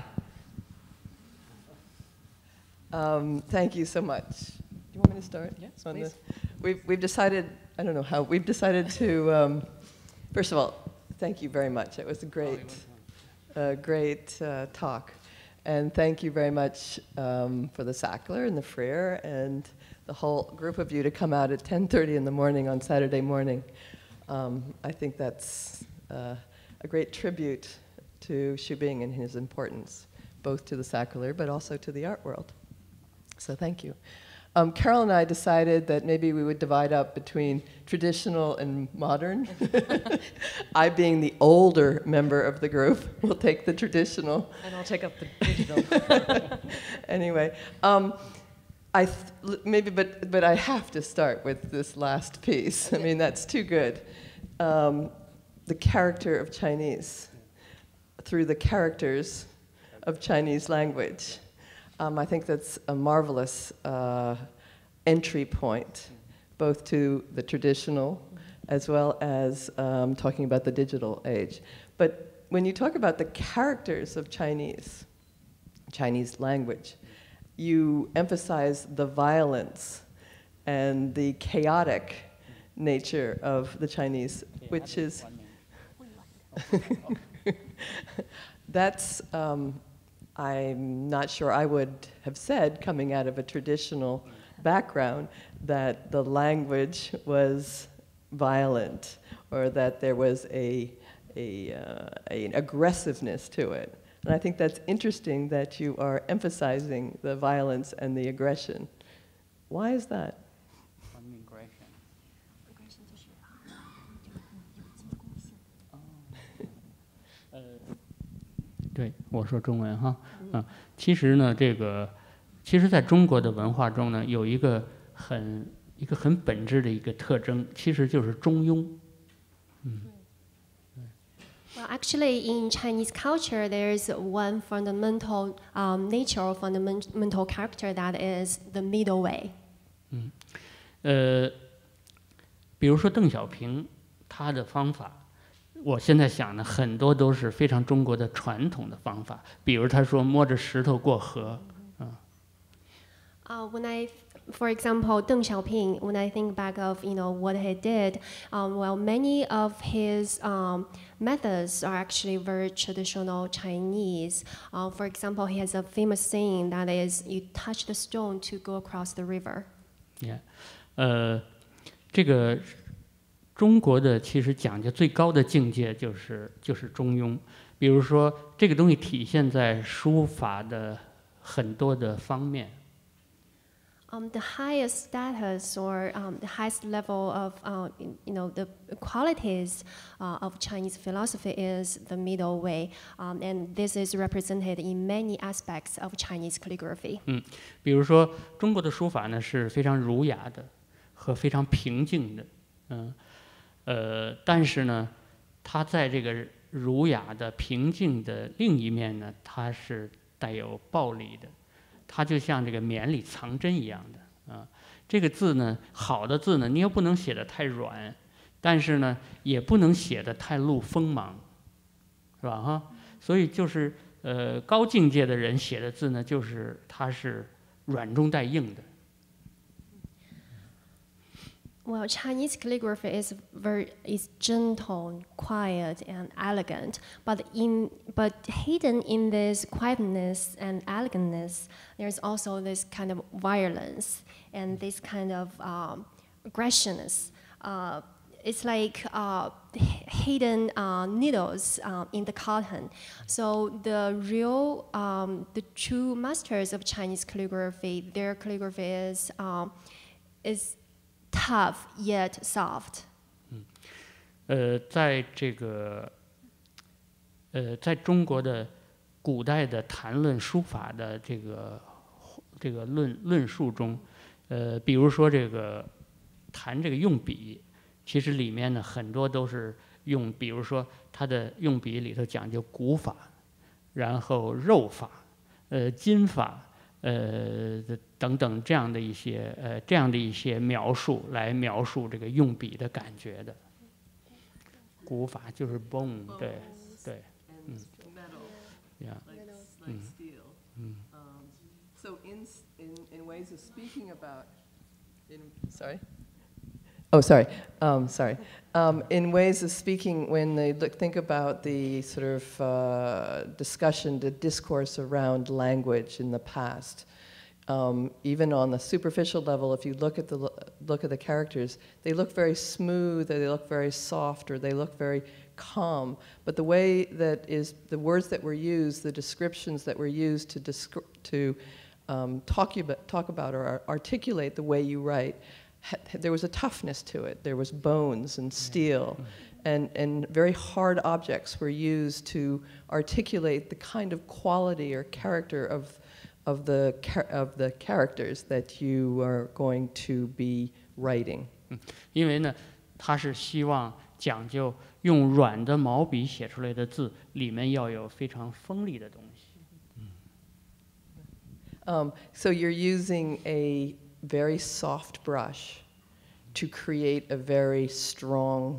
E: Thank you so much. Do you want me to start?
A: Yes,
E: on
A: please.
E: We've decided, I don't know how, we've decided to, first of all, thank you very much. It was a great talk. And thank you very much for the Sackler and the Freer and the whole group of you to come out at 10:30 in the morning on Saturday morning. I think that's a great tribute to Xu Bing and his importance, both to the Sackler but also to the art world. So thank you. Carol and I decided that maybe we would divide up between traditional and modern. I, being the older member of the group, will take the traditional.
A: And I'll take up the digital.
E: Anyway, but I have to start with this last piece. I mean, that's too good. The character of Chinese through the characters of Chinese language. I think that's a marvelous entry point, both to the traditional as well as talking about the digital age. But when you talk about the characters of Chinese language, you emphasize the violence and the chaotic nature of the Chinese, which is that's I'm not sure I would have said, coming out of a traditional background, that the language was violent or that there was an aggressiveness to it. And I think that's interesting that you are emphasizing the violence and the aggression. Why is that?
B: Oh. 对，我说中文哈，其实呢，其实在中国的文化中呢，有一个很本质的一个特征，其实就是中庸。
C: Well, actually, in Chinese culture, there's one fundamental nature or fundamental character that is the middle way.
B: 比如说邓小平，他的方法，我现在想呢，很多都是非常中国的传统的方法。比如他说摸着石头过河，
C: For example, Deng Xiaoping, when I think back of what he did, well, many of his methods are actually very traditional Chinese. For example, he has a famous saying that is, "You touch the stone to go across the river."
B: Yeah, 这个中国的其实讲究最高的境界就是中庸。比如说，这个东西体现在书法的很多的方面。
C: The highest status or the highest level of the qualities of Chinese philosophy is the middle way, and this is represented in many aspects of Chinese calligraphy.
B: 比如说中国的书法呢是非常儒雅的和非常平静的，但是呢，它在这个儒雅的平静的另一面呢，它是带有暴力的。它就像这个绵里藏针一样的这个字呢，好的字呢，你又不能写得太软，但是呢，也不能写得太露锋芒，是吧？哈，所以就是高境界的人写的字呢，就是它是软中带硬的。
C: Well, Chinese calligraphy is gentle, quiet, and elegant. But hidden in this quietness and elegantness, there's also this kind of violence and this kind of aggressionness. It's like hidden needles in the cotton. So the true masters of Chinese calligraphy, their calligraphy is tough yet soft.
B: 在中国的古代的谈论书法的这个论述中，比如说谈这个用笔，其实里面呢很多都是比如说它的用笔里头讲究古法，然后肉法，金法。等等这样的一些描述来描述这个用笔的感觉的。古法就是 bone， 对。Yeah.
E: Like steel. So in ways of speaking about, in ways of speaking, when they think about the sort of discussion, the discourse around language in the past, even on the superficial level, if you look at the characters, they look very smooth, or they look very soft, or they look very calm. But the way that is the words that were used, the descriptions that were used to talk about or articulate the way you write, there was a toughness to it. There was bones and steel, and very hard objects were used to articulate the kind of quality or character of the characters that you are going to be writing.
B: 因为呢，他是希望讲究用软的毛笔写出来的字，里面要有非常锋利的东西。
E: So you're using a very soft brush to create a very strong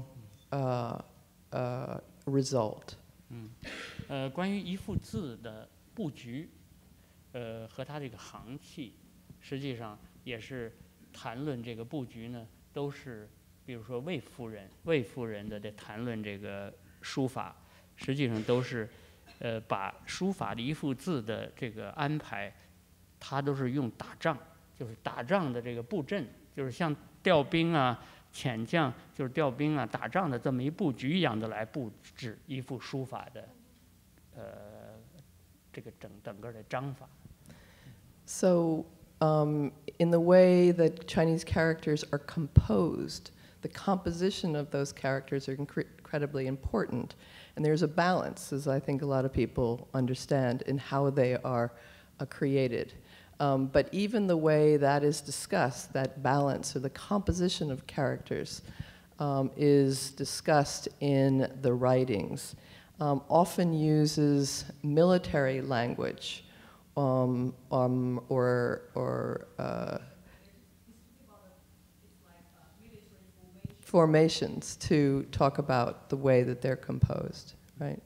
E: result.
B: 关于一幅字的布局，和它这个行气，实际上也是谈论这个布局呢，都是比如说魏夫人的谈论这个书法，实际上都是把书法的一幅字的这个安排，它都是用打仗，就是打仗的这个布阵，就是像调兵啊、遣将，就是调兵啊、打仗的这么一布局一样的来布置一幅书法的这个整个的章法。
E: So, in the way that Chinese characters are composed, the composition of those characters are incredibly important. And there's a balance, as I think a lot of people understand, in how they are created. But even the way that is discussed, that balance or the composition of characters, is discussed in the writings often uses military language formations to talk about the way that they're composed, right?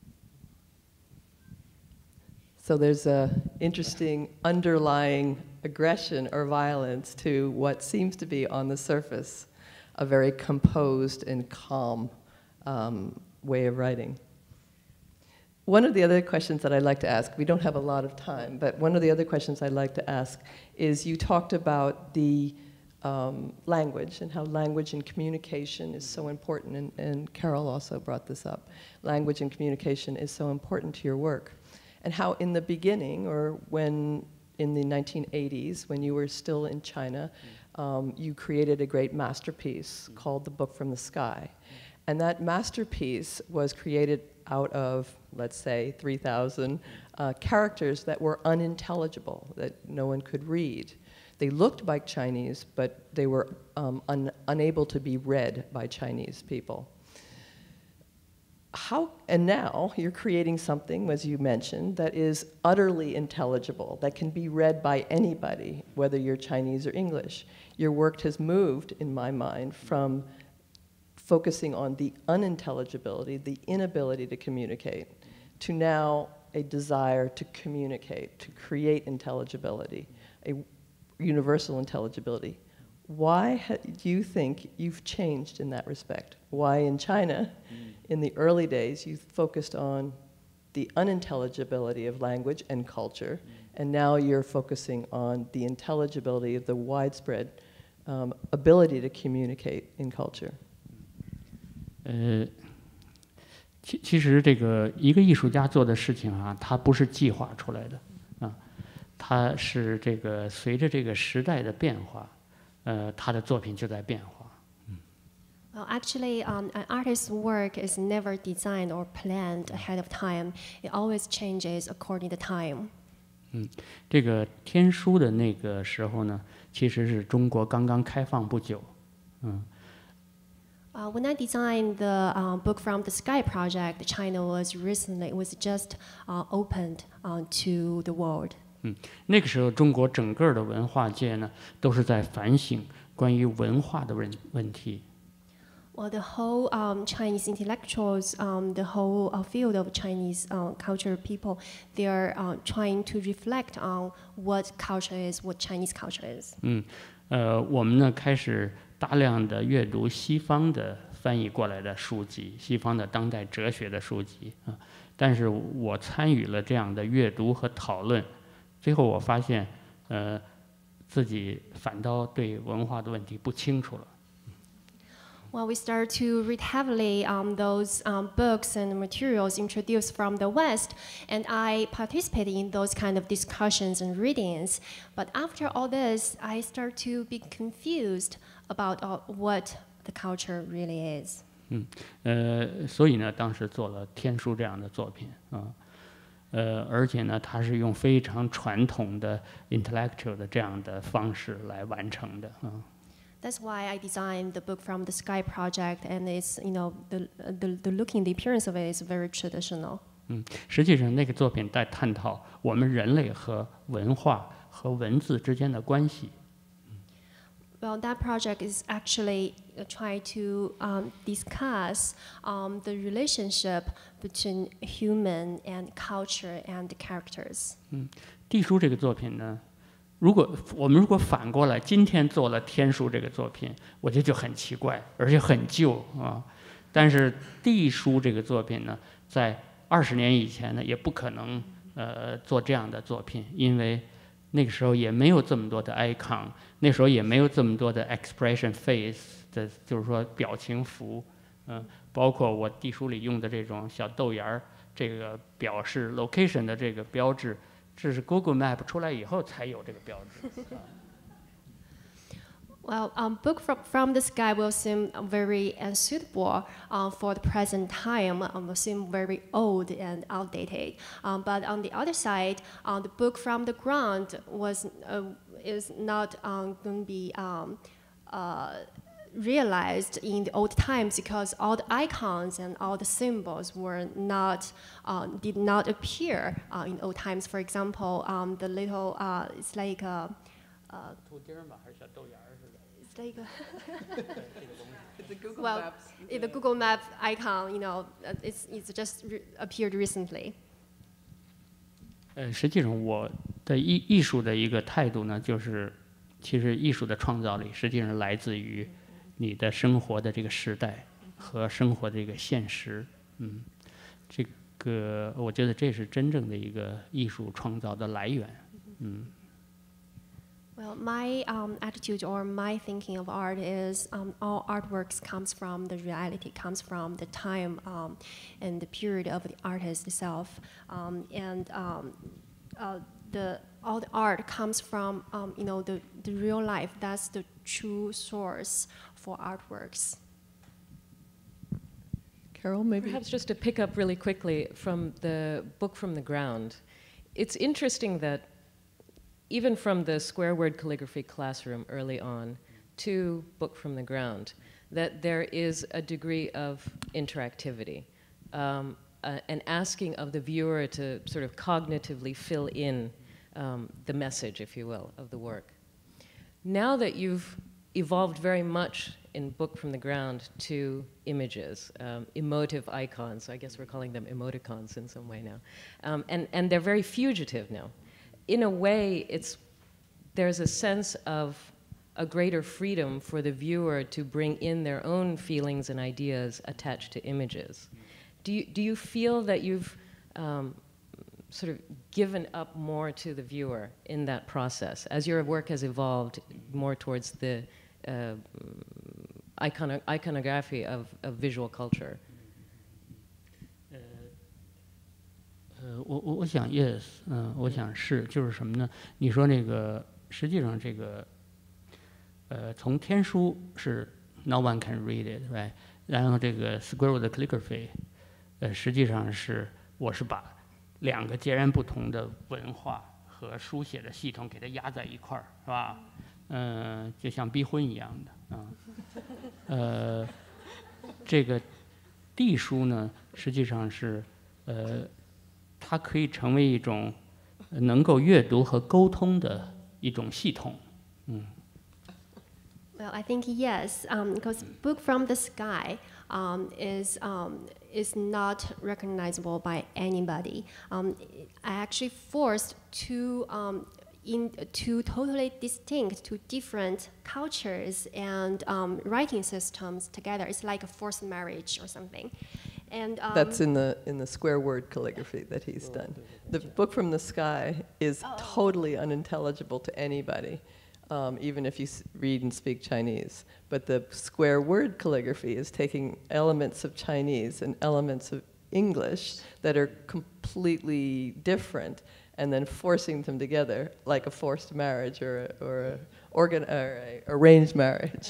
E: So there's an interesting underlying aggression or violence to what seems to be on the surface a very composed and calm way of writing. One of the other questions that I'd like to ask, we don't have a lot of time, but one of the other questions I'd like to ask is you talked about the language and how language and communication is so important, and Carol also brought this up. Language and communication is so important to your work. And how in the beginning, or when in the 1980s, when you were still in China, you created a great masterpiece called The Book from the Sky. And that masterpiece was created out of, let's say, 3,000 characters that were unintelligible, that no one could read. They looked like Chinese, but they were unable to be read by Chinese people. And now you're creating something, as you mentioned, that is utterly intelligible, that can be read by anybody, whether you're Chinese or English. Your work has moved, in my mind, from focusing on the unintelligibility, the inability to communicate, to now a desire to communicate, to create intelligibility, a universal intelligibility. Why do you think you've changed in that respect? Why in China, in the early days, you focused on the unintelligibility of language and culture, and now you're focusing on the intelligibility of the widespread ability to communicate in culture?
B: 其实这个一个艺术家做的事情啊，它不是计划出来的啊，它是这个随着这个时代的变化，他的作品就在变化。
C: Well, actually, an artist's work is never designed or planned ahead of time. It always changes according to time.
B: 这个天书的那个时候呢，其实是中国刚刚开放不久，
C: When I designed the Book from the Sky project, China was just opened to the world.
B: 那个时候中国整个的文化界呢，都是在反省关于文化的问题。
C: Well, the whole Chinese intellectuals, the whole field of Chinese culture people, they are trying to reflect on what culture is, what Chinese culture is.
B: 我们呢开始大量的阅读西方的翻译过来的书籍，西方的当代哲学的书籍啊。但是我参与了这样的阅读和讨论，最后我发现，自己反倒对文化的问题不清楚了。
C: Well, we started to read heavily on those books and materials introduced from the West, and I participated in those kind of discussions and readings. But after all this, I start to be confused about what the culture really is.
B: 所以呢，当时做了《天书》这样的作品啊，而且呢，它是用非常传统的 intellectual 的这样的方式来完成的啊。
C: That's why I designed the Book from the Sky project, and it's the looking, the appearance of it is very traditional.
B: 实际上那个作品在探讨我们人类和文化和文字之间的关系。
C: Well, that project is actually trying to discuss the relationship between human and culture and characters.
B: 地书这个作品呢，如果反过来今天做了天书这个作品，我觉得就很奇怪，而且很旧啊。但是地书这个作品呢，在20年以前呢，也不可能做这样的作品，因为那个时候也没有这么多的 icon， 那时候也没有这么多的 expression face 的，就是说表情符，包括我地书里用的这种小豆芽儿，这个表示 location 的这个标志。这是 Google Map 出来以后才有这个标志。
C: Well, Book from the Sky will seem very unsuitable for the present time. Will seem very old and outdated. But on the other side, the Book from the Ground is not going to be realized in the old times because all the icons and all the symbols were not did not appear in old times. For example, the little it's like a, it's like
E: It's a Google
C: well,
E: Maps.
C: the Google Map icon, it's just appeared recently.
B: 实际上我的艺术的一个态度呢，就是其实艺术的创造力实际上来自于你的生活的这个时代和生活的这个现实。这个我觉得这是真正的一个艺术创造的来源。
C: Well, my attitude or my thinking of art is all artworks comes from the reality, comes from the time and the period of the artist itself, and all the art comes from the real life. That's the true source for artworks.
E: Carol, maybe?
A: Perhaps just to pick up really quickly from the book From the Ground, it's interesting that even from the square word calligraphy classroom early on to Book from the Ground, that there is a degree of interactivity, an asking of the viewer to sort of cognitively fill in the message, if you will, of the work. Now that you've evolved very much in Book from the Ground to images, emotive icons, I guess we're calling them emoticons in some way now, and they're very fugitive now. In a way, there's a sense of a greater freedom for the viewer to bring in their own feelings and ideas attached to images. Do you feel that you've sort of given up more to the viewer in that process as your work has evolved more towards the iconography of visual culture?
B: 我想 yes， 我想是，就是什么呢？你说那个，实际上这个，从天书是 no one can read it，right？ 然后这个 square word calligraphy，实际上是我是把两个截然不同的文化和书写的系统给它压在一块儿，是吧？就像逼婚一样的这个地书呢，实际上是它可以成为一种能够阅读和沟通的一种系统。
C: Well, I think yes, because Book from the Sky is not recognizable by anybody. I actually forced two totally distinct, two different cultures and writing systems together. It's like a forced marriage or something. And
E: that's in the square word calligraphy that he's done. The Book from the Sky is totally unintelligible to anybody, even if you read and speak Chinese. But the square word calligraphy is taking elements of Chinese and elements of English that are completely different and then forcing them together like a forced marriage or a arranged marriage.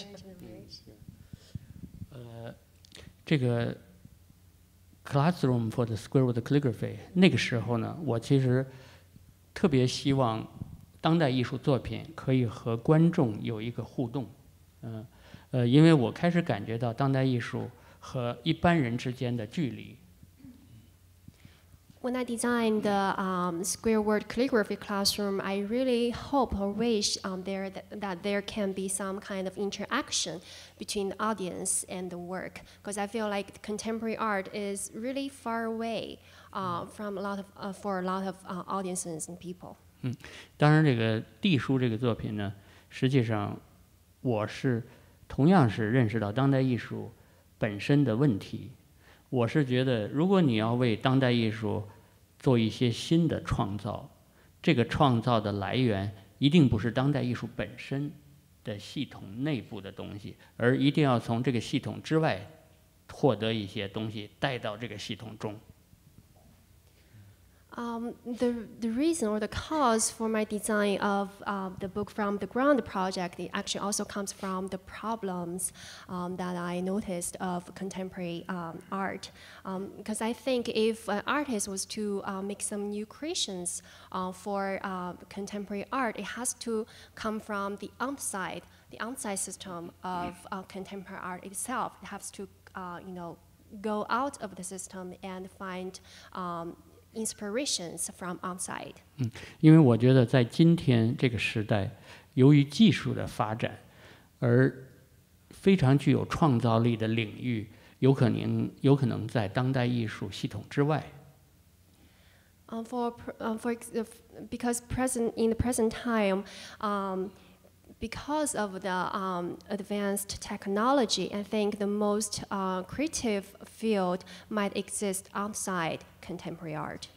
B: 这个 Classroom for the Square Word Calligraphy 那个时候呢，我其实特别希望当代艺术作品可以和观众有一个互动，因为我开始感觉到当代艺术和一般人之间的距离。
C: When I designed the square word calligraphy classroom, I really hope or wish that there can be some kind of interaction between the audience and the work, because I feel like contemporary art is really far away from for a lot of audiences and people.
B: 当然，这个地书这个作品呢，实际上我同样是认识到当代艺术本身的问题。我是觉得，如果你要为当代艺术做一些新的创造，这个创造的来源一定不是当代艺术本身的系统内部的东西，而一定要从这个系统之外获得一些东西带到这个系统中。
C: The reason or the cause for my design of the Book from the Ground project, it actually also comes from the problems that I noticed of contemporary art. Because I think if an artist was to make some new creations for contemporary art, it has to come from the outside the on-site system of contemporary art itself. It has to, go out of the system and find inspirations from on-site.
B: 因为我觉得在今天这个时代，由于技术的发展，而非常具有创造力的领域，有可能在当代艺术系统之外。
C: Because in the present time, because of the advanced technology, I think the most creative field might exist outside contemporary art.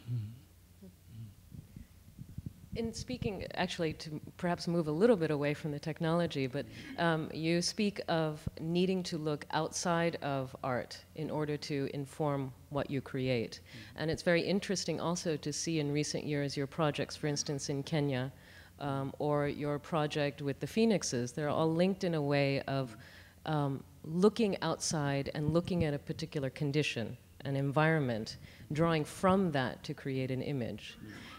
A: In speaking, actually, to perhaps move a little bit away from the technology, but you speak of needing to look outside of art in order to inform what you create. And it's very interesting also to see in recent years your projects, for instance, in Kenya, or your project with the Phoenixes. They're all linked in a way of looking outside and looking at a particular condition, an environment, drawing from that to create an image.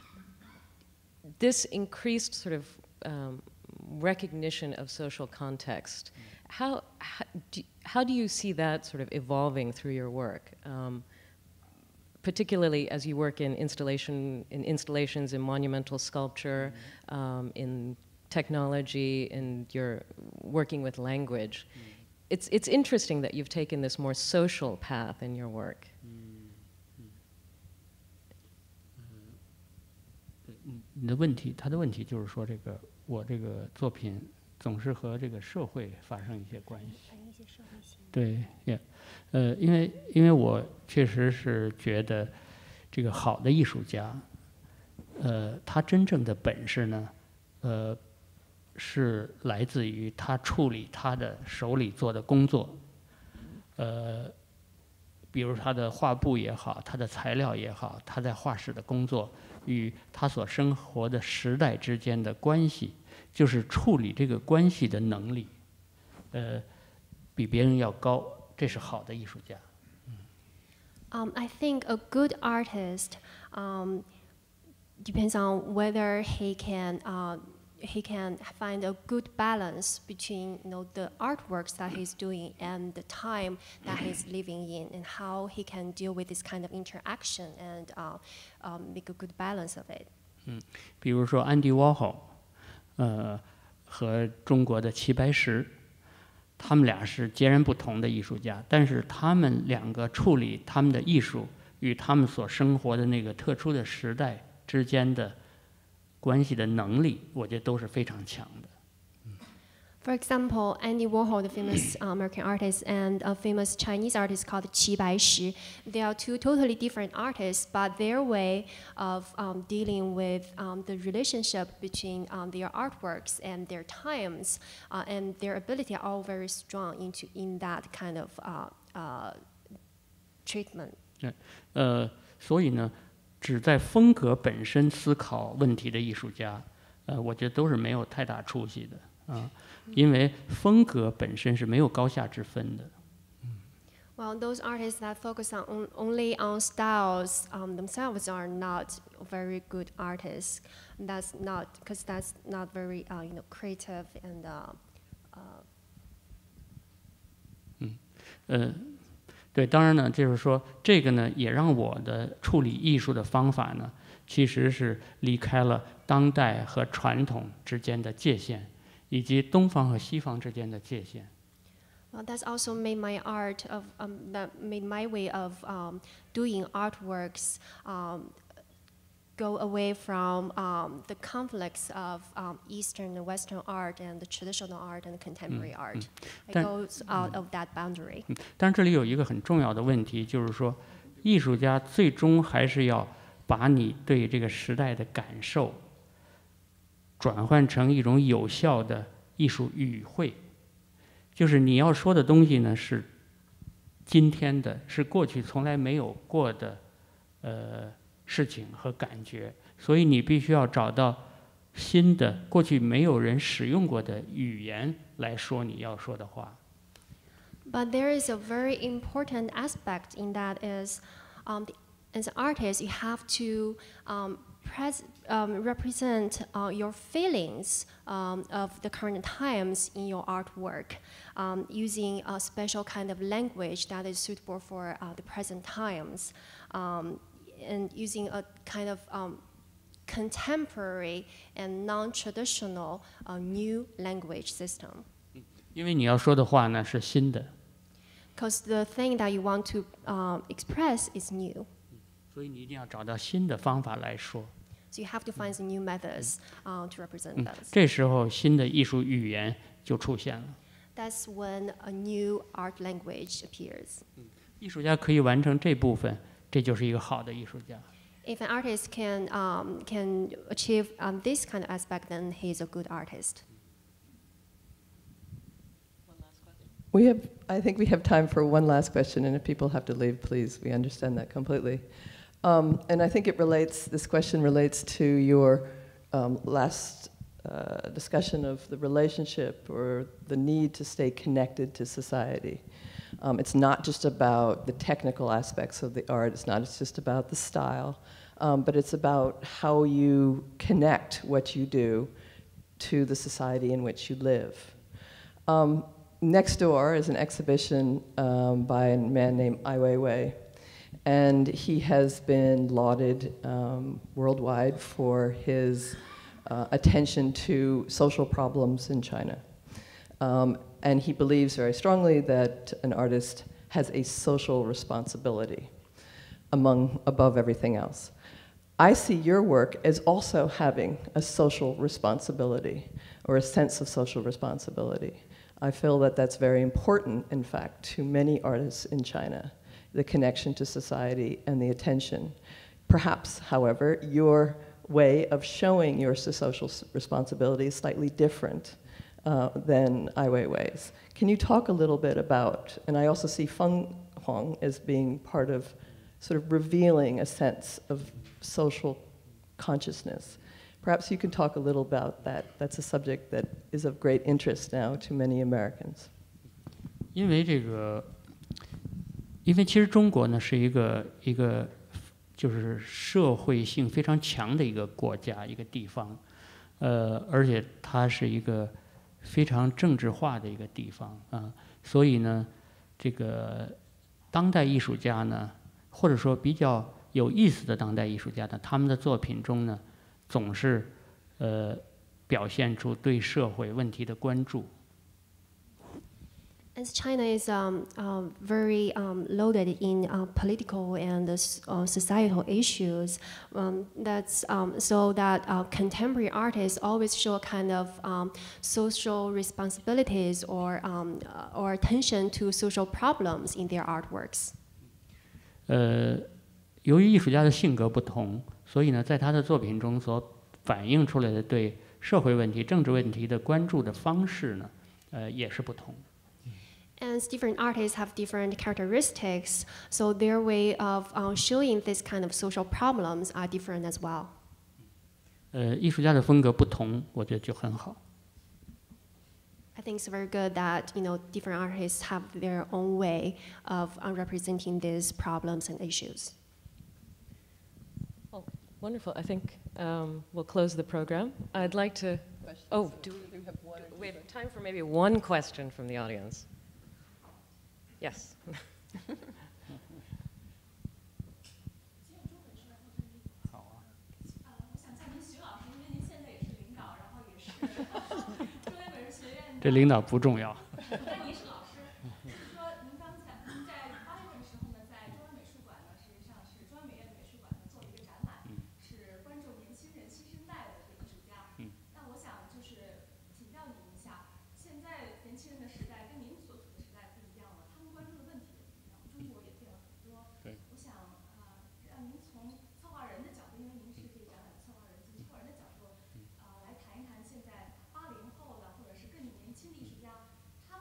A: This increased sort of recognition of social context, how do you see that sort of evolving through your work, particularly as you work in installations, in monumental sculpture, in technology, and you're working with language? It's interesting that you've taken this more social path in your work.
B: 他的问题就是说，我这个作品总是和这个社会发生一些关系。对，因为我确实是觉得，这个好的艺术家，他真正的本事呢，是来自于他处理他的手里做的工作，比如他的画布也好，他的材料也好，他在画室的工作。与他所生活的时代之间的关系，就是处理这个关系的能力，比别人要高，这是好的艺术家。
C: I think a good artist depends on whether he can find a good balance between the artworks that he's doing and the time that he's living in, and how he can deal with this kind of interaction and make a good balance of it.
B: 比如说安迪沃霍，和中国的齐白石，他们俩是截然不同的艺术家，但是他们两个处理他们的艺术与他们所生活的那个特殊的时代之间的关系的能力，我觉得都是非常强的。
C: For example, Andy Warhol, the famous American artist, and a famous Chinese artist called Qi Baishi. They are two totally different artists, but their way of dealing with the relationship between their artworks and their times and their ability are all very strong in that kind of treatment.
B: 所以呢，只在风格本身思考问题的艺术家，我觉得都是没有太大出息的。因为风格本身是没有高下之分的。
C: Well, those artists that focus only on styles themselves are not very good artists. That's not because that's not very creative and.
B: 对，当然呢，就是说这个呢，也让我的处理艺术的方法呢，其实是离开了当代和传统之间的界限。以及东方和西方之间的界限。
C: Well, that's also made my art of that made my way of doing artworks go away from the conflicts of Eastern and Western art and the traditional art and contemporary art. It goes out of that boundary.
B: 但是这里有一个很重要的问题，就是说，艺术家最终还是要把你对这个时代的感受。转换成一种有效的艺术语汇，就是你要说的东西呢是今天的，是过去从来没有过的事情和感觉，所以你必须要找到新的过去没有人使用过的语言来说你要说的话。
C: But there is a very important aspect in that is, as an artist, you have to represent your feelings of the current times in your artwork, using a special kind of language that is suitable for the present times, and using a kind of contemporary and non-traditional new language system.
B: 因为你要说的话呢是新的，
C: Because the thing that you want to express is new.
B: 所以你一定要找到新的方法来说。
C: So you have to find some new methods to represent those.
B: 这时候新的艺术语言就出现了。
C: That's when a new art language appears.
B: 艺术家可以完成这部分，这就是一个好的艺术家。
C: If an artist can achieve this kind of aspect, then he is a good artist.
E: I think we have time for one last question, and if people have to leave, please, we understand that completely. And I think this question relates to your last discussion of the relationship or the need to stay connected to society. It's not just about the technical aspects of the art, it's not just about the style, but it's about how you connect what you do to the society in which you live. Next door is an exhibition by a man named Ai Weiwei, and he has been lauded worldwide for his attention to social problems in China. And he believes very strongly that an artist has a social responsibility above everything else. I see your work as also having a social responsibility or a sense of social responsibility. I feel that that's very important, in fact, to many artists in China, the connection to society and the attention. Perhaps, however, your way of showing your social responsibility is slightly different than Ai Weiwei's. Can you talk a little bit about, and I also see Feng Huang as being part of sort of revealing a sense of social consciousness. Perhaps you can talk a little about that. That's a subject that is of great interest now to many Americans.
B: 因为其实中国呢是一个就是社会性非常强的一个国家一个地方，而且它是一个非常政治化的一个地方啊，所以呢，这个当代艺术家呢，或者说比较有意思的当代艺术家呢，他们的作品中呢，总是表现出对社会问题的关注。
C: As China is very loaded in political and societal issues, that's so that contemporary artists always show a kind of social responsibilities or attention to social problems in their artworks.
B: 由于艺术家的性格不同，所以呢，在他的作品中所反映出来的对社会问题、政治问题的关注的方式呢，也是不同。
C: And different artists have different characteristics, so their way of showing this kind of social problems are different as well.
B: 艺术家的风格不同，我觉得就很好。
C: I think it's very good that different artists have their own way of representing these problems and issues.
A: Oh, wonderful. I think we'll close the program. I'd like to. Oh, do we have time for maybe one question from the audience? Yes.
B: 这领导不重要。
F: 但您是老师，就是说您刚才在8月份的时候呢，在中央美术馆呢，实际上是中央美院的美术馆呢做了一个展览，是关注年轻人新生代的这个艺术家。那我想就是请教您一下，现在年轻人的时代跟您所处的时代不一样了，他们关注的问题也不一样，中国也变了很多。我想让您从策划人的角度，因为您是这个展览的策划人，从策划人的角度来谈一谈现在80后的或者是更年轻的艺术家。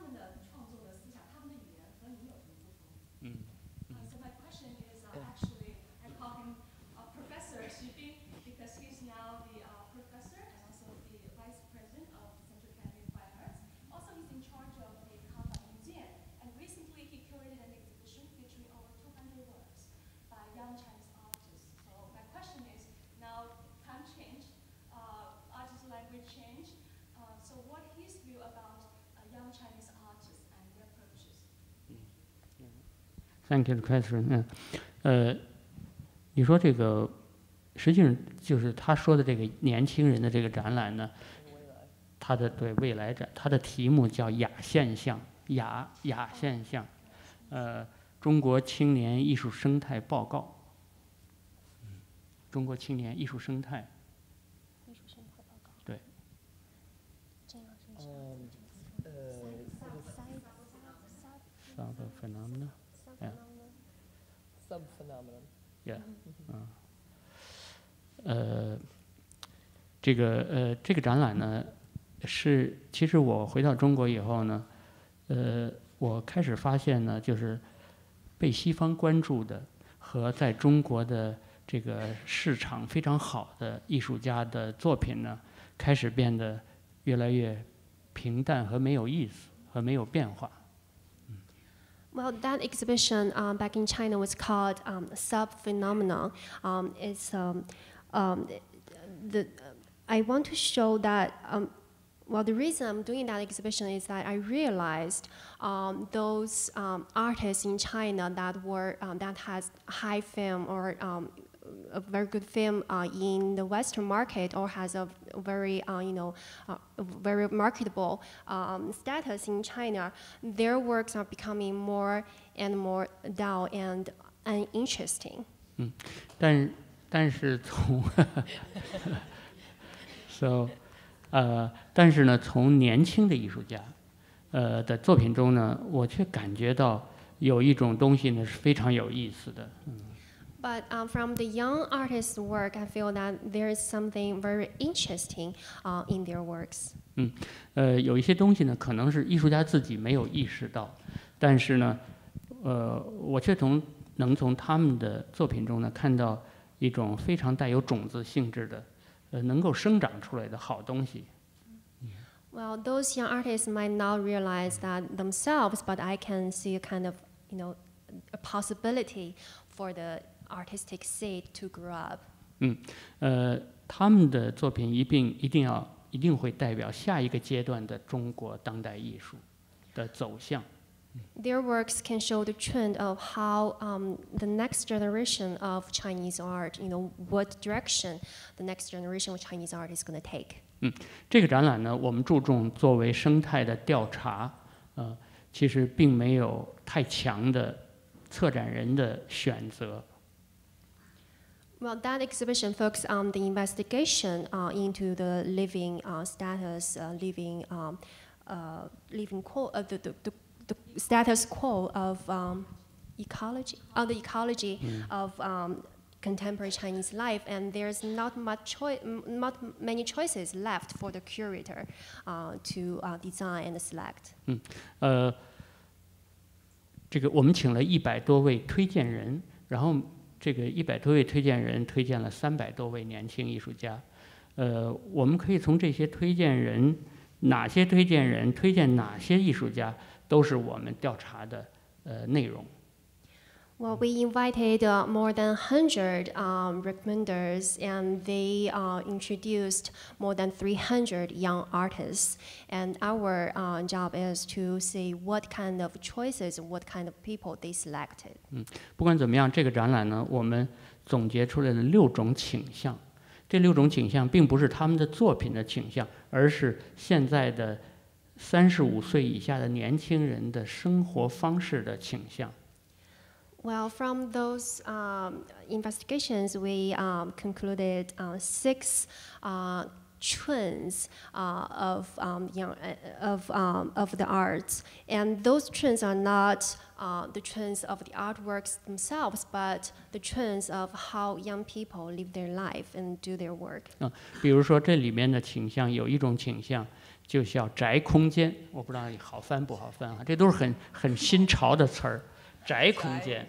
B: Thank you for the question. 你说这个，实际上就是他说的这个年轻人的这个展览呢，他的对未来展，他的题目叫亚现象，亚现象，中国青年艺术生态报告。中国青年艺术生态。艺术生态报告。对。这样是Sub-phenomenon.
E: Sub-phenomenon.
B: Yeah. 这个展览呢，其实我回到中国以后呢，我开始发现呢，就是被西方关注的和在中国的这个市场非常好的艺术家的作品呢，开始变得越来越平淡和没有意思和没有变化。
C: Well, that exhibition back in China was called Sub-phenomenon. I want to show that. Well, the reason I'm doing that exhibition is that I realized those artists in China that has high film or a very good film in the Western market or has a very very marketable status in China, their works are becoming more and more dull and uninteresting.
B: 但是从但是呢，从年轻的艺术家的作品中呢，我却感觉到有一种东西呢是非常有意思的。
C: But from the young artists' work, I feel that there is something very interesting in their works.
B: 有一些东西呢，可能是艺术家自己没有意识到，但是呢，我却能从他们的作品中呢，看到一种非常带有种子性質的，能夠生長出來的好東西。
C: Well, those young artists might not realize that themselves, but I can see a kind of, a possibility for the artistic seed to grow up.
B: 他们的作品一定會代表下一個階段的中國當代藝術的走向。
C: Their works can show the trend of how the next generation of Chinese art, what direction the next generation of Chinese art is going to take.
B: 这个展览呢，我们注重作為生態的調查，其實並沒有太強的策展人的選擇。
C: Well, that exhibition focused on the investigation into the living status, the status quo of ecology, the ecology of contemporary Chinese life, and there's not many choices left for the curator to design and select.
B: 这个我们请了100多位推荐人，然后这个100多位推荐人推荐了300多位年轻艺术家。我们可以从这些推荐人，哪些推荐人推荐哪些艺术家，都是我们調查的內容。
C: Well, we invited more than 100 recommenders, and they introduced more than 300 young artists. And our job is to see what kind of choices, what kind of people they selected.
B: 不管怎么样，这个展览呢，我们总结出来了6種傾向。這6種傾向並不是他們的作品的傾向，而是現在的35歲以下的年輕人的生活方式的傾向。
C: Well, from those investigations, we concluded 6 trends of the arts, and those trends are not the trends of the artworks themselves, but the trends of how young people live their life and do their work.
B: 比如说这里面的倾向有一种倾向就叫宅空间，我不知道好翻不好翻啊，这都是很新潮的词儿。宅空間，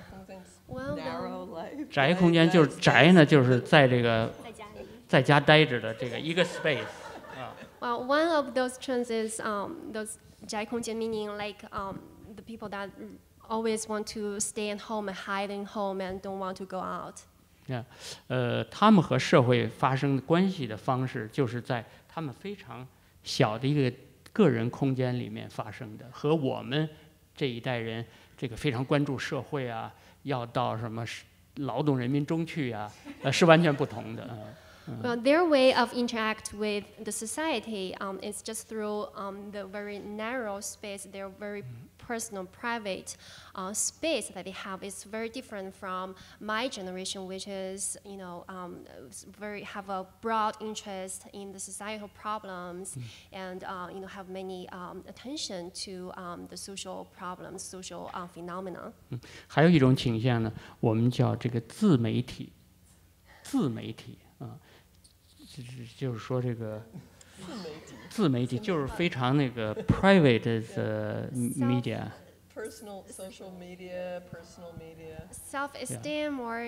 B: 宅空間就是宅呢，就是在這個在家待着的這個一個 space。
C: Well, one of those trends is those 宅空間 meaning like the people that always want to stay at home and hide in home and don't want to go out.
B: 他們和社會發生關係的方式，就是在他們非常小的一個個人空間裡面發生的，和我們這一代人这个非常关注社会啊，要到什么劳动人民中去啊，是完全不同的。
C: Well, their way of interact with the society is just through the very narrow space, their very personal, private space that they have. Is very different from my generation, which is, have a broad interest in the societal problems and, have many attention to the social problems, social phenomena.
B: 还有一种倾向呢，我们叫这个自媒体啊。就是说这个自媒体就是非常那个 private 的 media。Personal
E: social media, personal media.
C: Self-esteem, or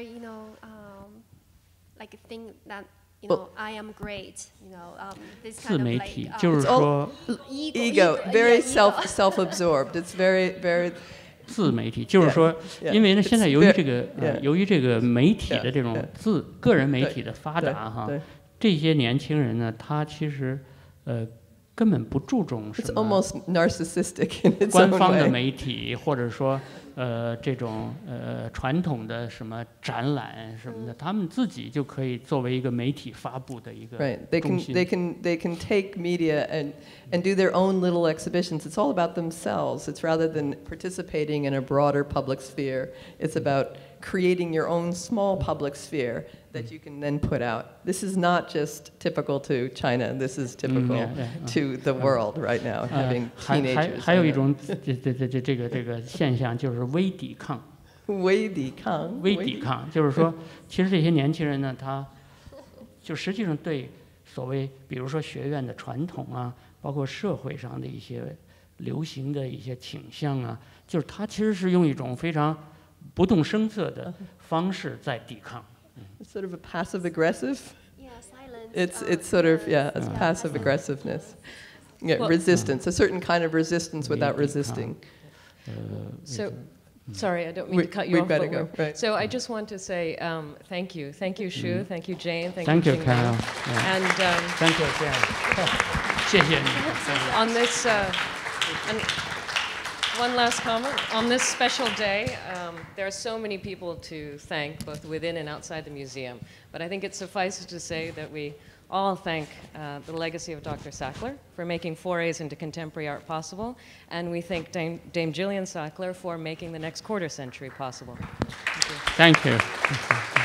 C: like a thing that I am great. This kind of like.
B: 自媒体就是说
E: ego, very self-absorbed. It's very.
B: 自媒体就是说，因为呢，现在由于这个媒体的这种个人媒体的发达哈。这些年轻人呢，他其实根本不注重什么官方的媒体，或者说这种传统的什么展览什么的，他们自己就可以作为一个媒体发布的一个中心。
E: They can take media and do their own little exhibitions. It's all about themselves. It's rather than participating in a broader public sphere. It's about creating your own small public sphere that you can then put out. This is not just typical to China. This is typical to the world right now, having teenagers.
B: 还有一种这个现象就是微抵抗。微抵抗就是说，其实这些年轻人呢，他就实际上对所谓比如说学院的传统啊，包括社会上的一些流行的一些倾向啊，就是他其实是用一种非常不动声色的方式在抵抗。
E: It's sort of a passive aggressive.
C: Yeah, silence.
E: It's sort of it's passive aggressiveness. Yeah, resistance, a certain kind of resistance without resisting.
A: Sorry, I don't mean to cut you off.
E: We better go. Right.
A: So I just want to say thank you, Shu, thank you, Jane,
B: thank you, Carol,
A: and
B: thank you, Jane. 谢谢你。
A: On this. One last comment. On this special day, there are so many people to thank, both within and outside the museum. But I think it suffices to say that we all thank the legacy of Dr. Sackler for making forays into contemporary art possible. And we thank Dame Gillian Sackler for making the next quarter century possible.
B: Thank you.